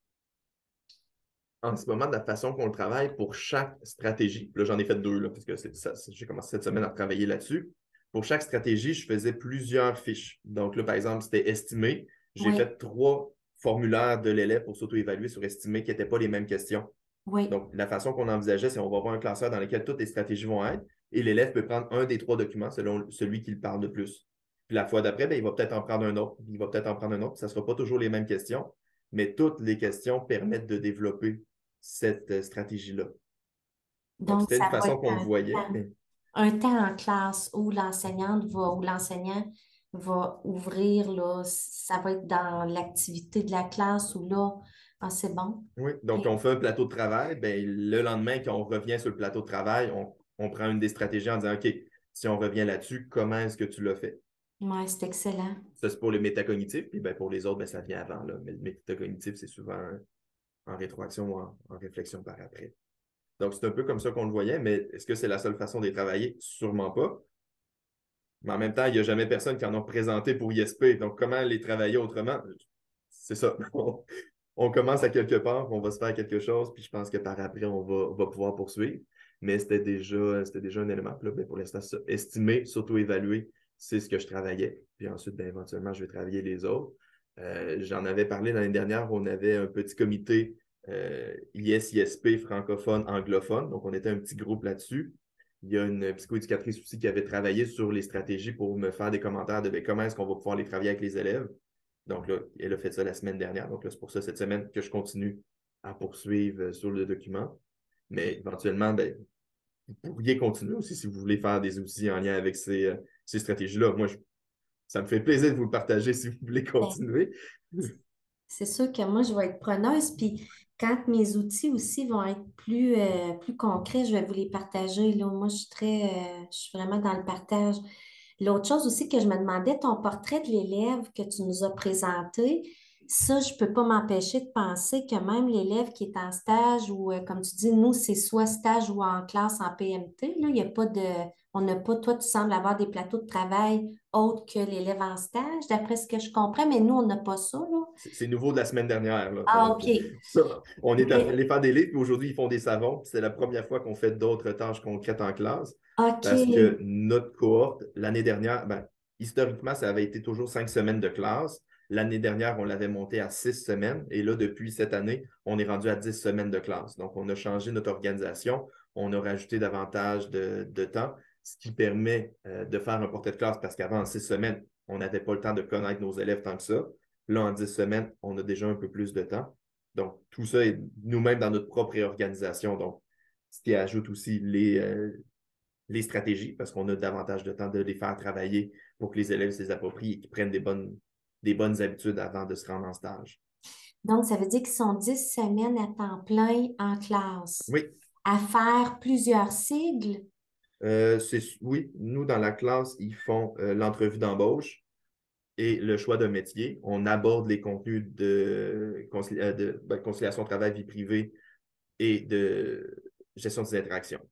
S1: En ce moment, de la façon qu'on le travaille pour chaque stratégie, là, j'en ai fait deux, là, parce que c'est ça, j'ai commencé cette semaine à travailler là-dessus. Pour chaque stratégie, je faisais plusieurs fiches. Donc là, par exemple, c'était estimé. J'ai
S2: Oui,
S1: fait trois formulaires de l'élève pour s'auto-évaluer sur estimé qui n'étaient pas les mêmes questions.
S2: oui,
S1: Donc, la façon qu'on envisageait, c'est qu'on va avoir un classeur dans lequel toutes les stratégies vont être et l'élève peut prendre un des trois documents selon celui qui le parle le plus. Puis la fois d'après, ben, il va peut-être en prendre un autre, il va peut-être en prendre un autre. Ça ne sera pas toujours les mêmes questions, mais toutes les questions permettent de développer cette euh, stratégie-là. Donc,
S2: donc
S1: c'était une
S2: ça va
S1: façon
S2: être
S1: qu'on le
S2: un
S1: voyait,
S2: temps,
S1: mais
S2: un temps en classe où l'enseignante va, où l'enseignant va ouvrir, là, ça va être dans l'activité de la classe où là, ah, c'est bon.
S1: oui. Donc,
S2: OK.
S1: on fait un plateau de travail. Ben, le lendemain, quand on revient sur le plateau de travail, on, on prend une des stratégies en disant, OK, si on revient là-dessus, comment est-ce que tu l'as fait?
S2: Ouais, c'est excellent.
S1: Ça, c'est pour le métacognitif, puis ben, pour les autres, ben, ça vient avant. Là. Mais le métacognitif, c'est souvent en rétroaction ou en, en réflexion par après. Donc, c'est un peu comme ça qu'on le voyait, mais est-ce que c'est la seule façon de les travailler? Sûrement pas. Mais en même temps, il n'y a jamais personne qui en a présenté pour I S P. Donc, comment les travailler autrement? C'est ça. On, on commence à quelque part, on va se faire quelque chose, puis je pense que par après, on va, on va pouvoir poursuivre. Mais c'était déjà, c'était déjà un élément. Puis là, ben, pour l'instant, ça, estimer, s'auto-évaluer, c'est ce que je travaillais. Puis ensuite, ben, éventuellement, je vais travailler les autres. Euh, j'en avais parlé l'année dernière, on avait un petit comité euh, I S I S P francophone, anglophone. Donc, on était un petit groupe là-dessus. Il y a une psychoéducatrice aussi qui avait travaillé sur les stratégies pour me faire des commentaires de ben, comment est-ce qu'on va pouvoir les travailler avec les élèves. Donc là, elle a fait ça la semaine dernière. Donc là, c'est pour ça cette semaine que je continue à poursuivre sur le document. Mais éventuellement, ben, vous pourriez continuer aussi si vous voulez faire des outils en lien avec ces, euh, ces stratégies-là. Moi, je, ça me fait plaisir de vous le partager si vous voulez
S2: Ben,
S1: continuer.
S2: c'est sûr que moi, je vais être preneuse. Puis quand mes outils aussi vont être plus, euh, plus concrets, je vais vous les partager. Là. Moi, je suis très, euh, je suis vraiment dans le partage. L'autre chose aussi que je me demandais, ton portrait de l'élève que tu nous as présenté, ça, je peux pas m'empêcher de penser que même l'élève qui est en stage ou, euh, comme tu dis, nous, c'est soit stage ou en classe en P M T, là, il y a pas de, on n'a pas, toi, tu sembles avoir des plateaux de travail autres que l'élève en stage, d'après ce que je comprends, mais nous, on n'a pas ça, là.
S1: C'est c'est nouveau de la semaine dernière, là.
S2: Ah,
S1: Donc,
S2: OK.
S1: ça, on est
S2: Mais,
S1: allé faire des livres, puis aujourd'hui, ils font des savons. puis C'est la première fois qu'on fait d'autres tâches concrètes en classe parce que
S2: OK.
S1: notre cohorte, l'année dernière, ben, historiquement, ça avait été toujours cinq semaines de classe. L'année dernière, on l'avait monté à six semaines. Et là, depuis cette année, on est rendu à dix semaines de classe. Donc, on a changé notre organisation. On a rajouté davantage de, de temps, ce qui permet euh, de faire un portrait de classe parce qu'avant, en six semaines, on n'avait pas le temps de connaître nos élèves tant que ça. Là, en dix semaines, on a déjà un peu plus de temps. Donc, tout ça est nous-mêmes dans notre propre réorganisation. Donc, ce qui ajoute aussi les, euh, les stratégies, parce qu'on a davantage de temps de les faire travailler pour que les élèves se les approprient et qu'ils prennent des bonnes, des bonnes habitudes avant de se rendre en stage.
S2: donc, ça veut dire qu'ils sont dix semaines à temps plein en classe,
S1: Oui,
S2: à faire plusieurs sigles.
S1: euh, c'est, oui, nous, dans la classe, ils font euh, l'entrevue d'embauche et le choix d'un métier. On aborde les contenus de, concili- euh, de ben, conciliation travail-vie privée et de gestion des interactions.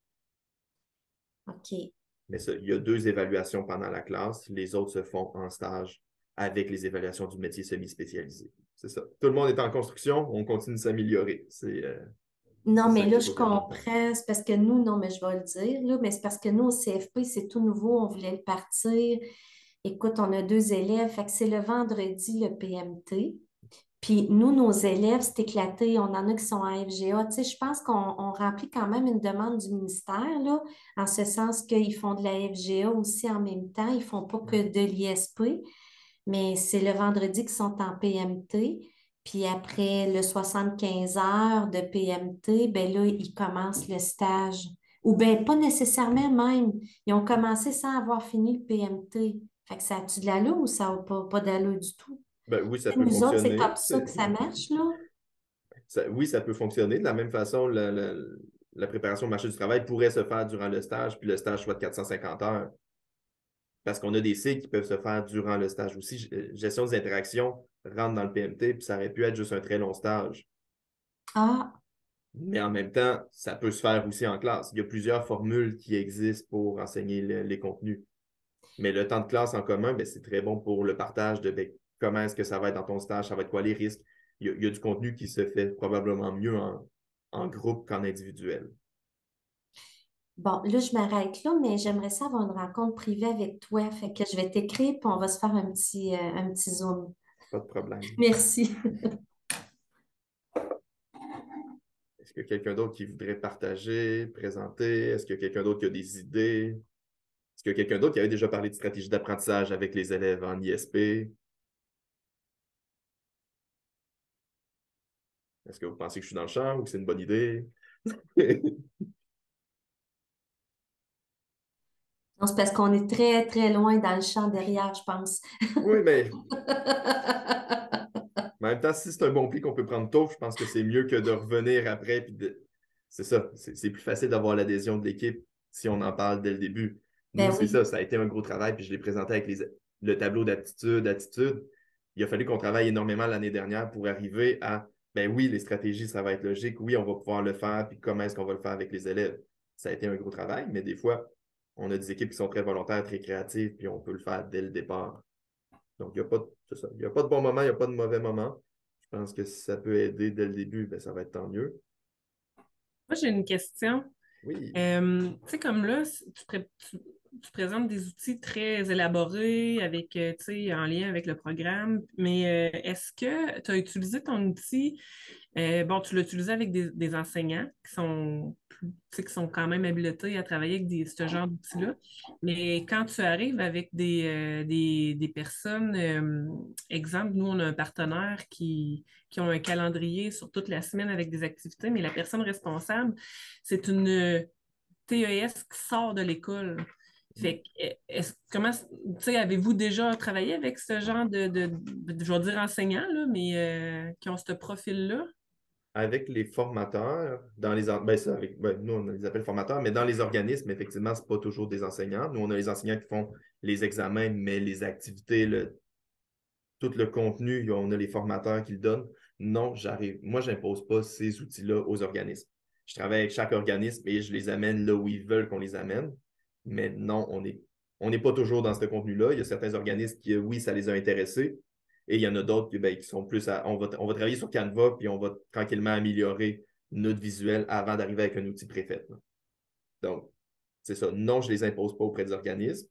S2: OK.
S1: Mais ça, il y a deux évaluations pendant la classe. Les autres se font en stage avec les évaluations du métier semi-spécialisé. C'est ça. Tout le monde est en construction, on continue de s'améliorer. C'est euh,
S2: Non,
S1: c'est
S2: mais
S1: ça
S2: là,
S1: qu'il
S2: je
S1: faut garder en tête.
S2: comprends. C'est parce que nous, non, mais je vais le dire, là, mais c'est parce que nous, au C F P, c'est tout nouveau, on voulait le partir. Écoute, on a deux élèves, fait que c'est le vendredi, le P M T. Puis nous, nos élèves, c'est éclaté. On en a qui sont en F G A. Tu sais, je pense qu'on on remplit quand même une demande du ministère, là, en ce sens qu'ils font de la F G A aussi en même temps. Ils font pas que de l'I S P, mais c'est le vendredi qu'ils sont en P M T. Puis après le soixante-quinze heures de P M T, ben là, ils commencent le stage. Ou bien pas nécessairement même. Ils ont commencé sans avoir fini le P M T. Fait que ça a-tu de l'allure ou ça n'a pas, pas d'allure du tout?
S1: Ben, oui, ça peut
S2: Nous autres, c'est
S1: fonctionner.
S2: comme ça que
S1: C'est-
S2: ça marche, là.
S1: ça- oui, ça peut fonctionner. De la même façon, la, la- la préparation au marché du travail pourrait se faire durant le stage, puis le stage soit de quatre cent cinquante heures. Parce qu'on a des cycles qui peuvent se faire durant le stage aussi. G- euh, Gestion des interactions rentre dans le P M T, puis ça aurait pu être juste un très long stage.
S2: Ah,
S1: Mais en même temps, ça peut se faire aussi en classe. Il y a plusieurs formules qui existent pour enseigner le- les contenus. Mais le temps de classe en commun, ben, c'est très bon pour le partage de ben, comment est-ce que ça va être dans ton stage, ça va être quoi les risques. Il y a, il y a du contenu qui se fait probablement mieux en, en groupe qu'en individuel.
S2: bon, là, je m'arrête là, mais j'aimerais ça avoir une rencontre privée avec toi. Fait que je vais t'écrire, puis on va se faire un petit, euh, un petit Zoom.
S1: Pas de problème.
S2: Merci.
S1: Est-ce qu'il y a quelqu'un d'autre qui voudrait partager, présenter? Est-ce qu'il y a quelqu'un d'autre qui a des idées? Est-ce qu'il y a quelqu'un d'autre qui avait déjà parlé de stratégie d'apprentissage avec les élèves en I S P? Est-ce que vous pensez que je suis dans le champ ou que c'est une bonne idée?
S2: Non, c'est parce qu'on est très, très loin dans le champ derrière, je pense.
S1: Oui, mais Mais en même temps, si c'est un bon pli qu'on peut prendre tôt, je pense que c'est mieux que de revenir après. Puis de... C'est ça, c'est c'est plus facile d'avoir l'adhésion de l'équipe si on en parle dès le début. Nous,
S2: Ben
S1: c'est
S2: oui.
S1: ça, ça a été un gros travail, puis je l'ai présenté avec les... le tableau d'aptitude, attitude. Il a fallu qu'on travaille énormément l'année dernière pour arriver à, ben oui, les stratégies, ça va être logique, oui, on va pouvoir le faire, puis comment est-ce qu'on va le faire avec les élèves. Ça a été un gros travail, mais des fois, on a des équipes qui sont très volontaires, très créatives, puis on peut le faire dès le départ. Donc, il n'y a pas de, c'est ça. Il y a pas de bon moment, il n'y a pas de mauvais moment. Je pense que si ça peut aider dès le début, ben, ça va être tant mieux.
S3: Moi, j'ai une question.
S1: Oui.
S3: Euh, tu sais, comme là, tu, pré- tu- tu présentes des outils très élaborés avec, euh, tu sais, en lien avec le programme, mais euh, est-ce que tu as utilisé ton outil? Euh, bon, tu l'as utilisé avec des, des enseignants qui sont, plus- tu sais, qui sont quand même habilités à travailler avec des, ce genre d'outils-là. Mais quand tu arrives avec des, euh, des, des personnes, euh, exemple, nous, on a un partenaire qui, qui ont un calendrier sur toute la semaine avec des activités, mais la personne responsable, c'est une T E S qui sort de l'école. Fait que, est-ce, comment, tu sais, avez-vous déjà travaillé avec ce genre de, de, de- je vais dire enseignants, là, mais euh, qui ont ce profil-là?
S1: Avec les formateurs, dans les or- ben, ça, avec, ben, nous, on les appelle formateurs, mais dans les organismes, effectivement, ce n'est pas toujours des enseignants. Nous, on a les enseignants qui font les examens, mais les activités, le, tout le contenu, on a les formateurs qui le donnent. Non, j'arrive. Moi, je n'impose pas ces outils-là aux organismes. Je travaille avec chaque organisme et je les amène là où ils veulent qu'on les amène. Mais non, on n'est on n'est pas toujours dans ce contenu-là. Il y a certains organismes qui, oui, ça les a intéressés. Et il y en a d'autres qui, ben, qui sont plus à. On va, on va travailler sur Canva, puis on va tranquillement améliorer notre visuel avant d'arriver avec un outil préfet. Là. Donc, c'est ça. Non, je ne les impose pas auprès des organismes.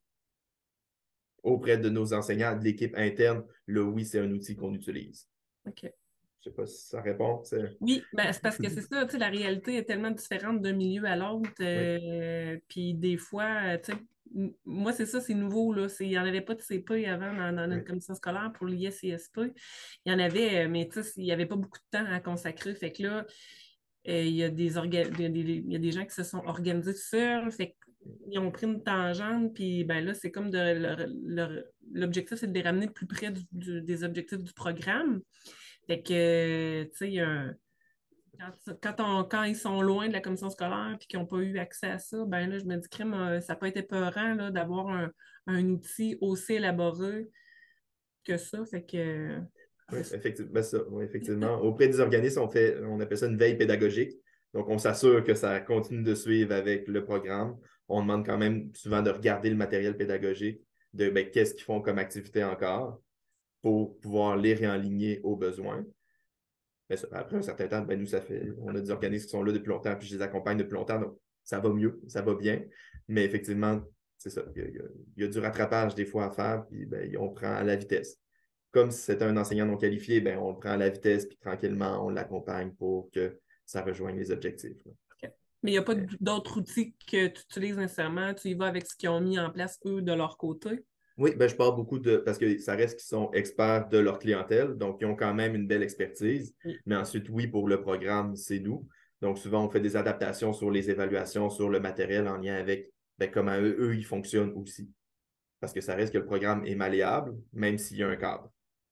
S1: Auprès de nos enseignants, de l'équipe interne, le oui, c'est un outil qu'on utilise.
S3: OK.
S1: Je ne sais pas si ça répond.
S3: Oui, ben, c'est parce que c'est ça, tu sais, la réalité est tellement différente d'un milieu à l'autre. Euh, oui. Puis des fois, tu sais, moi, c'est ça, c'est nouveau, là. Il n'y en avait pas de C P avant dans, dans notre oui. commission scolaire pour l'I S I S P. Il y en avait, mais tu sais, il n'y avait pas beaucoup de temps à consacrer. Fait que là, euh, il y a des orga... il y a des, il y a des gens qui se sont organisés seuls. Fait qu'ils ont pris une tangente, puis ben là, c'est comme de leur, leur... l'objectif, c'est de les ramener plus près du, du, des objectifs du programme. Fait que, tu sais, il y a un... quand, quand, on, quand ils sont loin de la commission scolaire et qu'ils n'ont pas eu accès à ça, ben là, je me dis, crème, ça n'a pas été peurant là, d'avoir un, un outil aussi élaboré que ça. Fait que.
S1: Oui, effectivement, ben ça, oui, effectivement. Auprès des organismes, on fait, on appelle ça une veille pédagogique. Donc, on s'assure que ça continue de suivre avec le programme. On demande quand même souvent de regarder le matériel pédagogique, de ben, qu'est-ce qu'ils font comme activité encore pour pouvoir les réaligner aux besoins. Mais ça, après un certain temps, ben, nous, ça fait. On a des organismes qui sont là depuis longtemps, puis je les accompagne depuis longtemps, donc ça va mieux, ça va bien. Mais effectivement, c'est ça. Il y, a, il y a du rattrapage des fois à faire, puis ben, on prend à la vitesse. Comme si c'était un enseignant non qualifié, ben, on le prend à la vitesse, puis tranquillement, on l'accompagne pour que ça rejoigne les objectifs.
S3: Okay. Mais il n'y a pas Mais... d'autres outils que tu utilises nécessairement. Tu y vas avec ce qu'ils ont mis en place, eux, de leur côté?
S1: Oui, ben, je parle beaucoup de. Parce que ça reste qu'ils sont experts de leur clientèle, donc ils ont quand même une belle expertise. Oui. Mais ensuite, oui, pour le programme, c'est nous. Donc, souvent, on fait des adaptations sur les évaluations, sur le matériel en lien avec ben, comment eux, eux, ils fonctionnent aussi. Parce que ça reste que le programme est malléable, même s'il y a un cadre.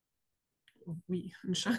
S3: Oui, une chance.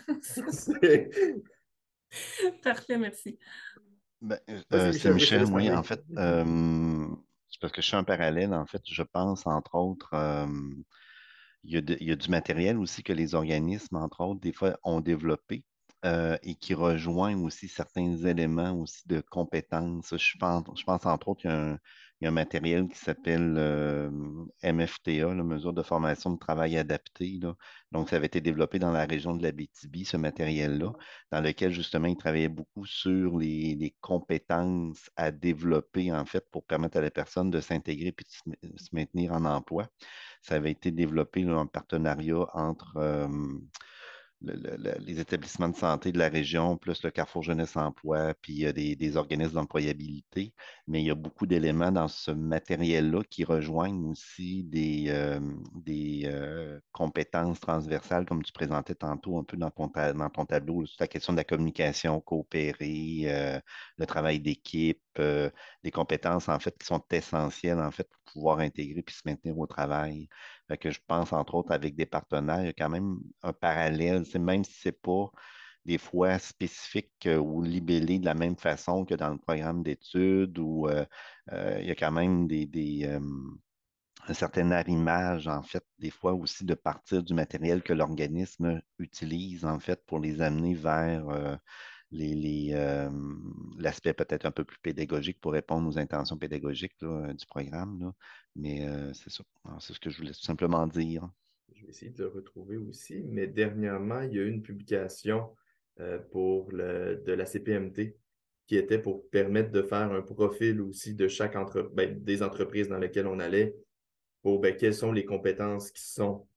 S3: Parfait, merci.
S4: Ben, euh, c'est Michel, oui. En fait, euh, c'est parce que je suis un parallèle. En fait, je pense, entre autres, euh, il y a de, il y a du matériel aussi que les organismes, entre autres, des fois, ont développé euh, et qui rejoint aussi certains éléments aussi de compétences. Je pense, je pense entre autres, il y a un, il y a un matériel qui s'appelle euh, M F T A, la mesure de formation de travail adapté. Là. Donc, ça avait été développé dans la région de l'Abitibi, ce matériel-là, dans lequel justement, il travaillait beaucoup sur les, les compétences à développer, en fait, pour permettre à la personne de s'intégrer et de se maintenir en emploi. Ça avait été développé là, en partenariat entre euh, le, le, les établissements de santé de la région, plus le Carrefour Jeunesse Emploi, puis il y a des, des organismes d'employabilité. Mais il y a beaucoup d'éléments dans ce matériel-là qui rejoignent aussi des, euh, des euh, compétences transversales, comme tu présentais tantôt un peu dans ton, ta, dans ton tableau, là, sur la question de la communication, coopérer, euh, le travail d'équipe, euh, des compétences en fait qui sont essentielles en fait pour pouvoir intégrer puis se maintenir au travail. Fait que je pense, entre autres, avec des partenaires, il y a quand même un parallèle. C'est même si ce n'est pas des fois spécifique euh, ou libellé de la même façon que dans le programme d'études, ou euh, euh, il y a quand même des, des, euh, un certain arrimage, en fait, des fois aussi de partir du matériel que l'organisme utilise, en fait, pour les amener vers euh, les, les, euh, l'aspect peut-être un peu plus pédagogique pour répondre aux intentions pédagogiques là, du programme. Là. Mais euh, c'est ça. Alors, c'est ce que je voulais tout simplement dire.
S1: Je vais essayer de le retrouver aussi, mais dernièrement, il y a eu une publication euh, pour le, de la C P M T qui était pour permettre de faire un profil aussi de chaque entre, ben, des entreprises dans lesquelles on allait pour ben, quelles sont les compétences qui sont,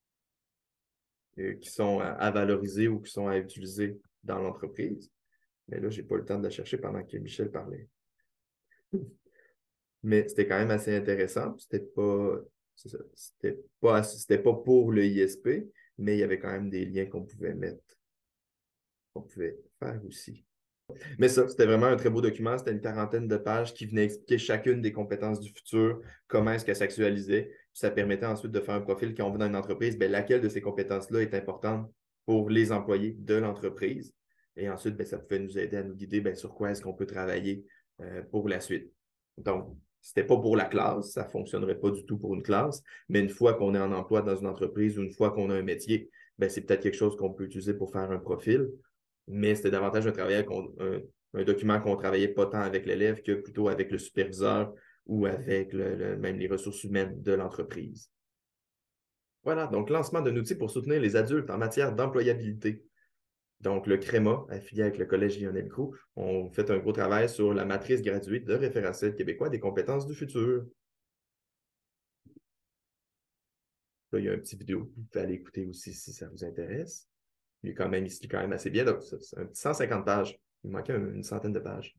S1: euh, qui sont à, à valoriser ou qui sont à utiliser dans l'entreprise. Mais là, je n'ai pas le temps de la chercher pendant que Michel parlait. Mais c'était quand même assez intéressant. C'était pas, c'était pas, c'était pas pour le I S P, mais il y avait quand même des liens qu'on pouvait mettre, qu'on pouvait faire aussi. Mais ça, c'était vraiment un très beau document. C'était une quarantaine de pages qui venaient expliquer chacune des compétences du futur, comment est-ce qu'elles s'actualisaient. Ça permettait ensuite de faire un profil quand on va dans une entreprise, bien, laquelle de ces compétences-là est importante pour les employés de l'entreprise. Et ensuite, bien, ça pouvait nous aider à nous guider bien, sur quoi est-ce qu'on peut travailler euh, pour la suite. Donc, C'était pas pour la classe, ça ne fonctionnerait pas du tout pour une classe, mais une fois qu'on est en emploi dans une entreprise ou une fois qu'on a un métier, ben, c'est peut-être quelque chose qu'on peut utiliser pour faire un profil, mais c'était davantage un travail, un, un document qu'on travaillait pas tant avec l'élève que plutôt avec le superviseur ou avec le, le, même les ressources humaines de l'entreprise. Voilà, donc lancement d'un outil pour soutenir les adultes en matière d'employabilité. Donc, le CREMA, affilié avec le Collège Lionel Groux, on fait un gros travail sur la matrice graduée de référentiel québécois des compétences du futur. Là, il y a une petite vidéo, vous pouvez aller écouter aussi si ça vous intéresse. Il est quand même ici quand même assez bien, donc c'est un petit cent cinquante pages. Il manquait une centaine de pages.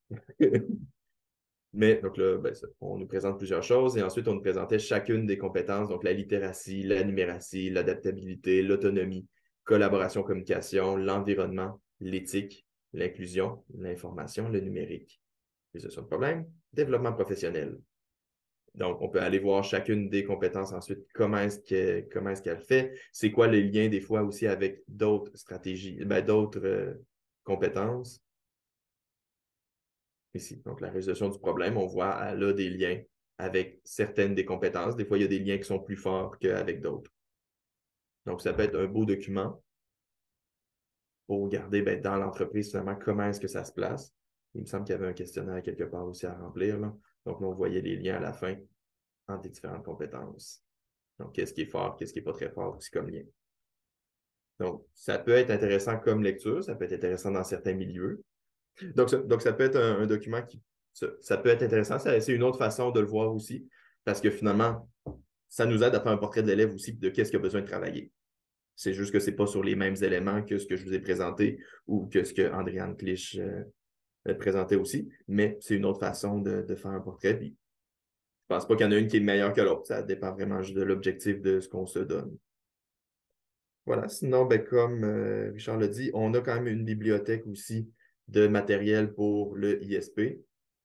S1: Mais donc là, ben, ça, on nous présente plusieurs choses et ensuite on nous présentait chacune des compétences, donc la littératie, la numératie, l'adaptabilité, l'autonomie, collaboration, communication, l'environnement, l'éthique, l'inclusion, l'information, le numérique. Résolution de problème, développement professionnel. Donc, on peut aller voir chacune des compétences ensuite, comment est-ce qu'elle, comment est-ce qu'elle fait, c'est quoi les liens des fois aussi avec d'autres stratégies, ben, d'autres euh, compétences. Ici, donc la résolution du problème, on voit elle a des liens avec certaines des compétences. Des fois, il y a des liens qui sont plus forts qu'avec d'autres. Donc, ça peut être un beau document pour regarder ben, dans l'entreprise, finalement, comment est-ce que ça se place. Il me semble qu'il y avait un questionnaire quelque part aussi à remplir. Là. Donc, là, on voyait les liens à la fin entre les différentes compétences. Donc, qu'est-ce qui est fort, qu'est-ce qui n'est pas très fort aussi comme lien. Donc, ça peut être intéressant comme lecture, ça peut être intéressant dans certains milieux. Donc, ça, donc, ça peut être un, un document qui... Ça, ça peut être intéressant. C'est une autre façon de le voir aussi, parce que finalement, ça nous aide à faire un portrait de l'élève aussi de qu'est-ce qu'il a besoin de travailler. C'est juste que ce n'est pas sur les mêmes éléments que ce que je vous ai présenté ou que ce que Andréane Clich euh, présentait aussi, mais c'est une autre façon de, de faire un portrait. Puis, je ne pense pas qu'il y en a une qui est meilleure que l'autre. Ça dépend vraiment juste de l'objectif de ce qu'on se donne. Voilà. Sinon, ben, comme euh, Richard l'a dit, on a quand même une bibliothèque aussi de matériel pour le I S P.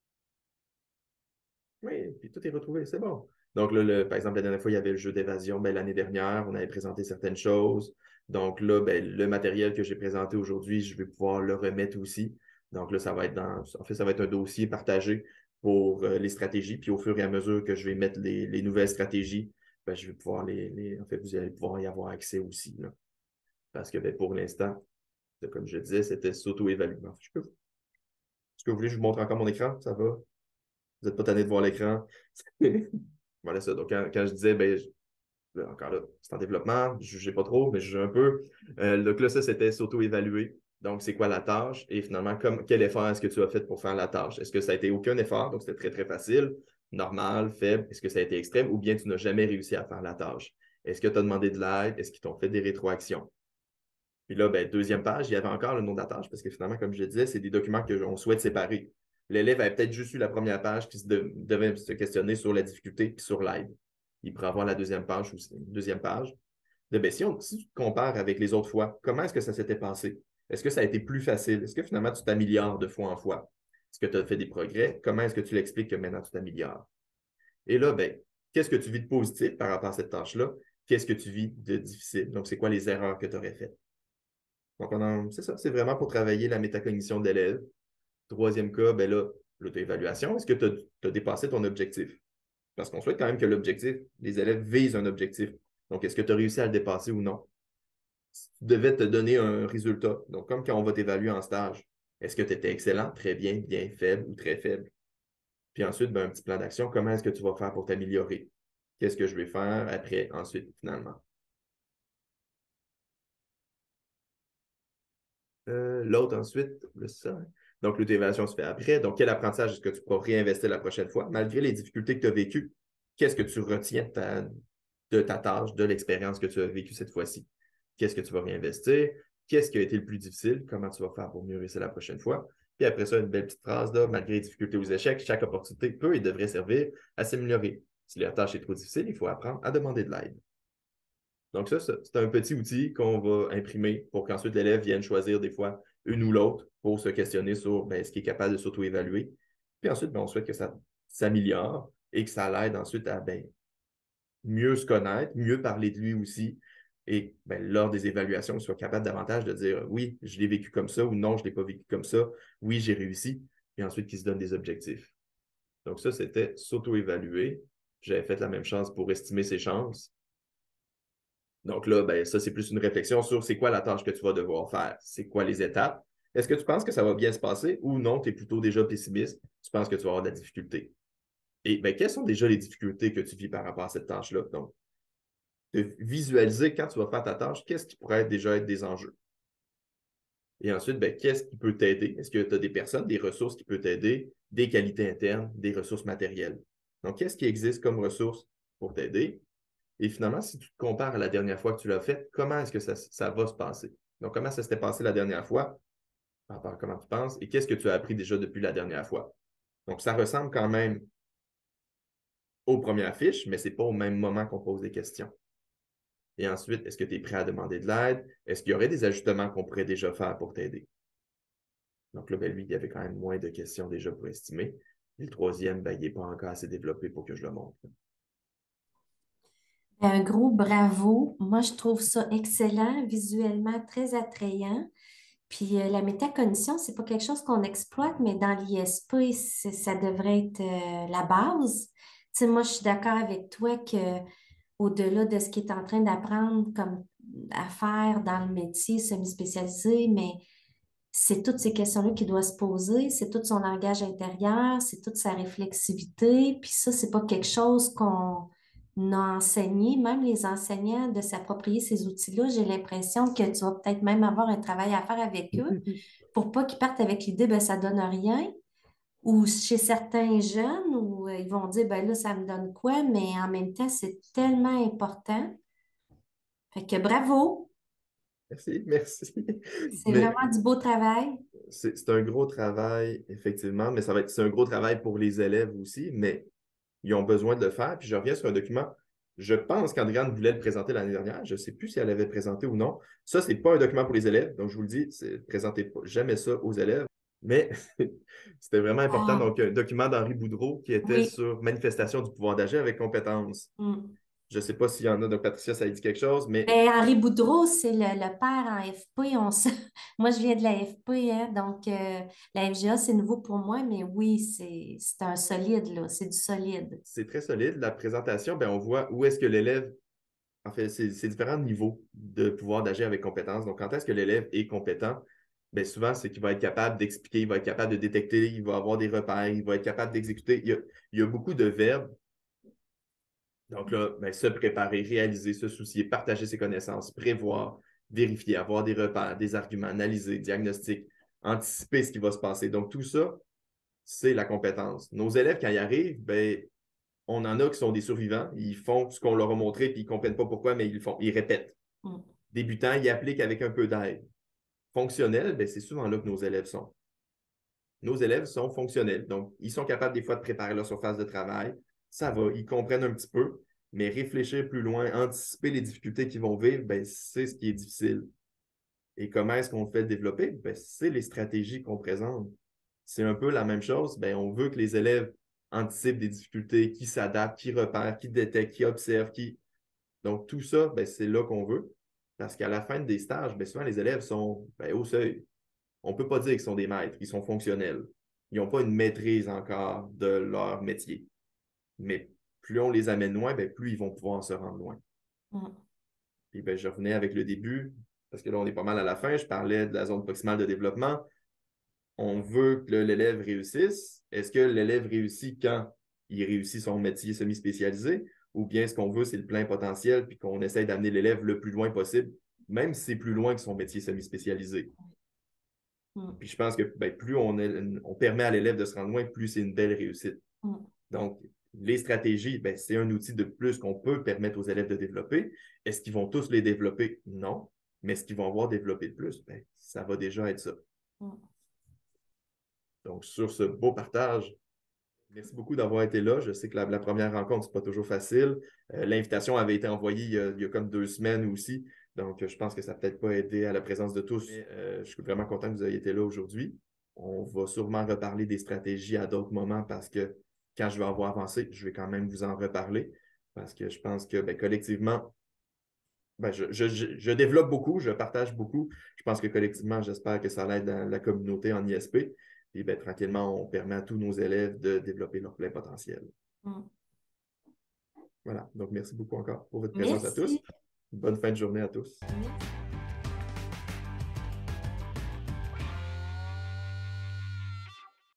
S1: Oui, puis tout est retrouvé, c'est bon. Donc là, le, par exemple, la dernière fois, il y avait le jeu d'évasion. Ben, l'année dernière, on avait présenté certaines choses. Donc là, ben, le matériel que j'ai présenté aujourd'hui, je vais pouvoir le remettre aussi. Donc là, ça va être dans. En fait, ça va être un dossier partagé pour euh, les stratégies. Puis au fur et à mesure que je vais mettre les, les nouvelles stratégies, ben, je vais pouvoir les, les. En fait, vous allez pouvoir y avoir accès aussi. Là. Parce que ben, pour l'instant, comme je disais, c'était s'auto-évaluer. Je peux. Est-ce que vous voulez que je vous montre encore mon écran? Ça va? Vous n'êtes pas tanné de voir l'écran? Voilà ça. Donc, quand, quand je disais, ben, je, encore là, c'est en développement, je ne jugeais pas trop, mais je juge un peu. Euh, donc là, ça, c'était s'auto-évaluer. Donc, c'est quoi la tâche? Et finalement, comme, quel effort est-ce que tu as fait pour faire la tâche? Est-ce que ça a été aucun effort? Donc, c'était très, très facile, normal, faible. Est-ce que ça a été extrême? Ou bien tu n'as jamais réussi à faire la tâche? Est-ce que tu as demandé de l'aide? Est-ce qu'ils t'ont fait des rétroactions? Puis là, ben, deuxième page, il y avait encore le nom de la tâche parce que finalement, comme je le disais, c'est des documents qu'on souhaite séparer. L'élève avait peut-être juste eu la première page qui de, devait se questionner sur la difficulté puis sur l'aide. Il pourrait avoir la deuxième page ou deuxième page. De, ben, si, on, si tu te compares avec les autres fois, comment est-ce que ça s'était passé? Est-ce que ça a été plus facile? Est-ce que finalement tu t'améliores de fois en fois? Est-ce que tu as fait des progrès? Comment est-ce que tu l'expliques que maintenant tu t'améliores? Et là, ben, qu'est-ce que tu vis de positif par rapport à cette tâche-là? Qu'est-ce que tu vis de difficile? Donc, c'est quoi les erreurs que tu aurais faites? Donc, c'est ça, c'est vraiment pour travailler la métacognition de l'élève. Troisième cas, ben là, l'auto-évaluation. Est-ce que tu as dépassé ton objectif? Parce qu'on souhaite quand même que l'objectif, les élèves visent un objectif. Donc, est-ce que tu as réussi à le dépasser ou non? Si tu devais te donner un résultat, donc comme quand on va t'évaluer en stage, est-ce que tu étais excellent, très bien, bien, faible ou très faible? Puis ensuite, ben, un petit plan d'action, comment est-ce que tu vas faire pour t'améliorer? Qu'est-ce que je vais faire après, ensuite, finalement? Euh, L'autre ensuite, c'est ça. Hein? Donc, l'auto-évaluation se fait après. Donc, quel apprentissage est-ce que tu pourras réinvestir la prochaine fois? Malgré les difficultés que tu as vécues, qu'est-ce que tu retiens de ta, de ta tâche, de l'expérience que tu as vécue cette fois-ci? Qu'est-ce que tu vas réinvestir? Qu'est-ce qui a été le plus difficile? Comment tu vas faire pour mieux réussir la prochaine fois? Puis après ça, une belle petite phrase là, malgré les difficultés ou les échecs, chaque opportunité peut et devrait servir à s'améliorer. Si la tâche est trop difficile, il faut apprendre à demander de l'aide. Donc ça, c'est un petit outil qu'on va imprimer pour qu'ensuite l'élève vienne choisir des fois une ou l'autre pour se questionner sur ben, ce qu'il est capable de s'auto-évaluer. Puis ensuite, ben, on souhaite que ça s'améliore et que ça l'aide ensuite à ben, mieux se connaître, mieux parler de lui aussi. Et ben, lors des évaluations, il soit capable davantage de dire oui, je l'ai vécu comme ça ou non, je ne l'ai pas vécu comme ça. Oui, j'ai réussi. Puis ensuite, qu'il se donne des objectifs. Donc ça, c'était s'auto-évaluer. J'avais fait la même chose pour estimer ses chances. Donc là, ben, ça, c'est plus une réflexion sur c'est quoi la tâche que tu vas devoir faire, c'est quoi les étapes. Est-ce que tu penses que ça va bien se passer ou non, tu es plutôt déjà pessimiste, tu penses que tu vas avoir de la difficulté? Et ben, quelles sont déjà les difficultés que tu vis par rapport à cette tâche-là? Donc, de visualiser quand tu vas faire ta tâche, qu'est-ce qui pourrait déjà être des enjeux? Et ensuite, ben, qu'est-ce qui peut t'aider? Est-ce que tu as des personnes, des ressources qui peuvent t'aider, des qualités internes, des ressources matérielles? Donc, qu'est-ce qui existe comme ressources pour t'aider? Et finalement, si tu te compares à la dernière fois que tu l'as fait, comment est-ce que ça, ça va se passer? Donc, comment ça s'était passé la dernière fois? Par rapport à comment tu penses? Et qu'est-ce que tu as appris déjà depuis la dernière fois? Donc, ça ressemble quand même aux premières fiches, mais ce n'est pas au même moment qu'on pose des questions. Et ensuite, est-ce que tu es prêt à demander de l'aide? Est-ce qu'il y aurait des ajustements qu'on pourrait déjà faire pour t'aider? Donc là, ben, lui, il y avait quand même moins de questions déjà pour estimer. Et le troisième, ben, il n'est pas encore assez développé pour que je le montre.
S2: Un gros bravo. Moi, je trouve ça excellent, visuellement très attrayant. Puis euh, la métacognition, c'est pas quelque chose qu'on exploite, mais dans l'I S P, c'est- ça devrait être euh, la base. Tu sais, moi, je suis d'accord avec toi que au-delà de ce qu'il est en train d'apprendre comme à faire dans le métier semi-spécialisé, mais c'est toutes ces questions-là qu'il doit se poser, c'est tout son langage intérieur, c'est toute sa réflexivité. Puis ça, c'est pas quelque chose qu'on a enseigné. Même les enseignants de s'approprier ces outils-là, j'ai l'impression que tu vas peut-être même avoir un travail à faire avec eux pour pas qu'ils partent avec l'idée, ben ça donne rien. Ou chez certains jeunes, où euh, ils vont dire, ben là, ça me donne quoi, mais en même temps, c'est tellement important. Fait que bravo,
S1: Merci, merci.
S2: c'est
S1: Mais
S2: vraiment du beau travail.
S1: c'est c'est un gros travail, effectivement, mais ça va être, c'est un gros travail pour les élèves aussi, mais ils ont besoin de le faire. Puis je reviens sur un document. Je pense qu'Andréane voulait le présenter l'année dernière. Je ne sais plus si elle l'avait présenté ou non. Ça, ce n'est pas un document pour les élèves. Donc, je vous le dis, c'est- présentez pas jamais ça aux élèves. Mais c'était vraiment important.
S2: Ah,
S1: Donc, un document d'Henri Boudreau qui était
S2: oui.
S1: sur manifestation du pouvoir d'agir avec compétence.
S2: Mm.
S1: Je ne sais pas s'il y en a. Donc, Patricia, ça dit quelque chose, mais
S2: Ben, Henri Boudreau, c'est le, le père en F P. On se- Moi, je viens de la F P, hein, donc euh, la F G A, c'est nouveau pour moi, mais oui, c'est c'est un solide, là. C'est du solide.
S1: c'est très solide. La présentation, ben, on voit où est-ce que l'élève, en fait, c'est c'est différents niveaux de pouvoir d'agir avec compétence. Donc, quand est-ce que l'élève est compétent? Bien, souvent, c'est qu'il va être capable d'expliquer, il va être capable de détecter, il va avoir des repères, il va être capable d'exécuter. Il y a, il y a beaucoup de verbes. Donc là, bien, se préparer, réaliser, se soucier, partager ses connaissances, prévoir, vérifier, avoir des repères, des arguments, analyser, diagnostic, anticiper ce qui va se passer. Donc, tout ça, c'est la compétence. Nos élèves, quand ils arrivent, bien, on en a qui sont des survivants. Ils font ce qu'on leur a montré, puis ils ne comprennent pas pourquoi, mais ils le font. Ils répètent.
S2: Mm.
S1: Débutants, ils appliquent avec un peu d'aide. Fonctionnels, ben, c'est souvent là que nos élèves sont. Nos élèves sont fonctionnels. Donc, ils sont capables des fois de préparer leur surface de travail. Ça va, ils comprennent un petit peu, mais réfléchir plus loin, anticiper les difficultés qu'ils vont vivre, ben, c'est ce qui est difficile. Et comment est-ce qu'on fait le développer? Ben, c'est les stratégies qu'on présente. C'est un peu la même chose. Ben, on veut que les élèves anticipent des difficultés, qui s'adaptent, qui repèrent, qui détectent, qui observent, qui... Donc, tout ça, ben, c'est là qu'on veut. Parce qu'à la fin des stages, ben, souvent, les élèves sont ben, au seuil. On ne peut pas dire qu'ils sont des maîtres, ils sont fonctionnels. Ils n'ont pas une maîtrise encore de leur métier. Mais plus on les amène loin, ben, plus ils vont pouvoir se rendre loin.
S2: Mm.
S1: Puis ben, je revenais avec le début, parce que là, on est pas mal à la fin. Je parlais de la zone proximale de développement. On veut que l'élève réussisse. Est-ce que l'élève réussit quand il réussit son métier semi-spécialisé? Ou bien ce qu'on veut, c'est le plein potentiel, puis qu'on essaie d'amener l'élève le plus loin possible, même si c'est plus loin que son métier semi-spécialisé.
S2: Mm.
S1: Puis je pense que ben, plus on, est, on permet à l'élève de se rendre loin, plus c'est une belle réussite.
S2: Mm.
S1: Donc, les stratégies, ben, c'est un outil de plus qu'on peut permettre aux élèves de développer. Est-ce qu'ils vont tous les développer? Non. Mais ce qu'ils vont avoir développé de plus, ben, ça va déjà être ça.
S2: Mm.
S1: Donc, sur ce beau partage, merci beaucoup d'avoir été là. Je sais que la, la première rencontre, ce n'est pas toujours facile. Euh, l'invitation avait été envoyée il y, a, il y a comme deux semaines aussi. Donc, je pense que ça n'a peut-être pas aidé à la présence de tous. Mais euh, je suis vraiment content que vous ayez été là aujourd'hui. On va sûrement reparler des stratégies à d'autres moments parce que quand je vais avoir avancé, je vais quand même vous en reparler. Parce que je pense que ben, collectivement, ben, je, je, je, développe beaucoup, je partage beaucoup. Je pense que collectivement, j'espère que ça l'aide dans la communauté en I S P. Puis ben, tranquillement, on permet à tous nos élèves de développer leur plein potentiel.
S2: Mm.
S1: Voilà. Donc, merci beaucoup encore pour votre présence à tous.
S2: Merci.
S1: Bonne fin de journée à tous.
S2: Merci.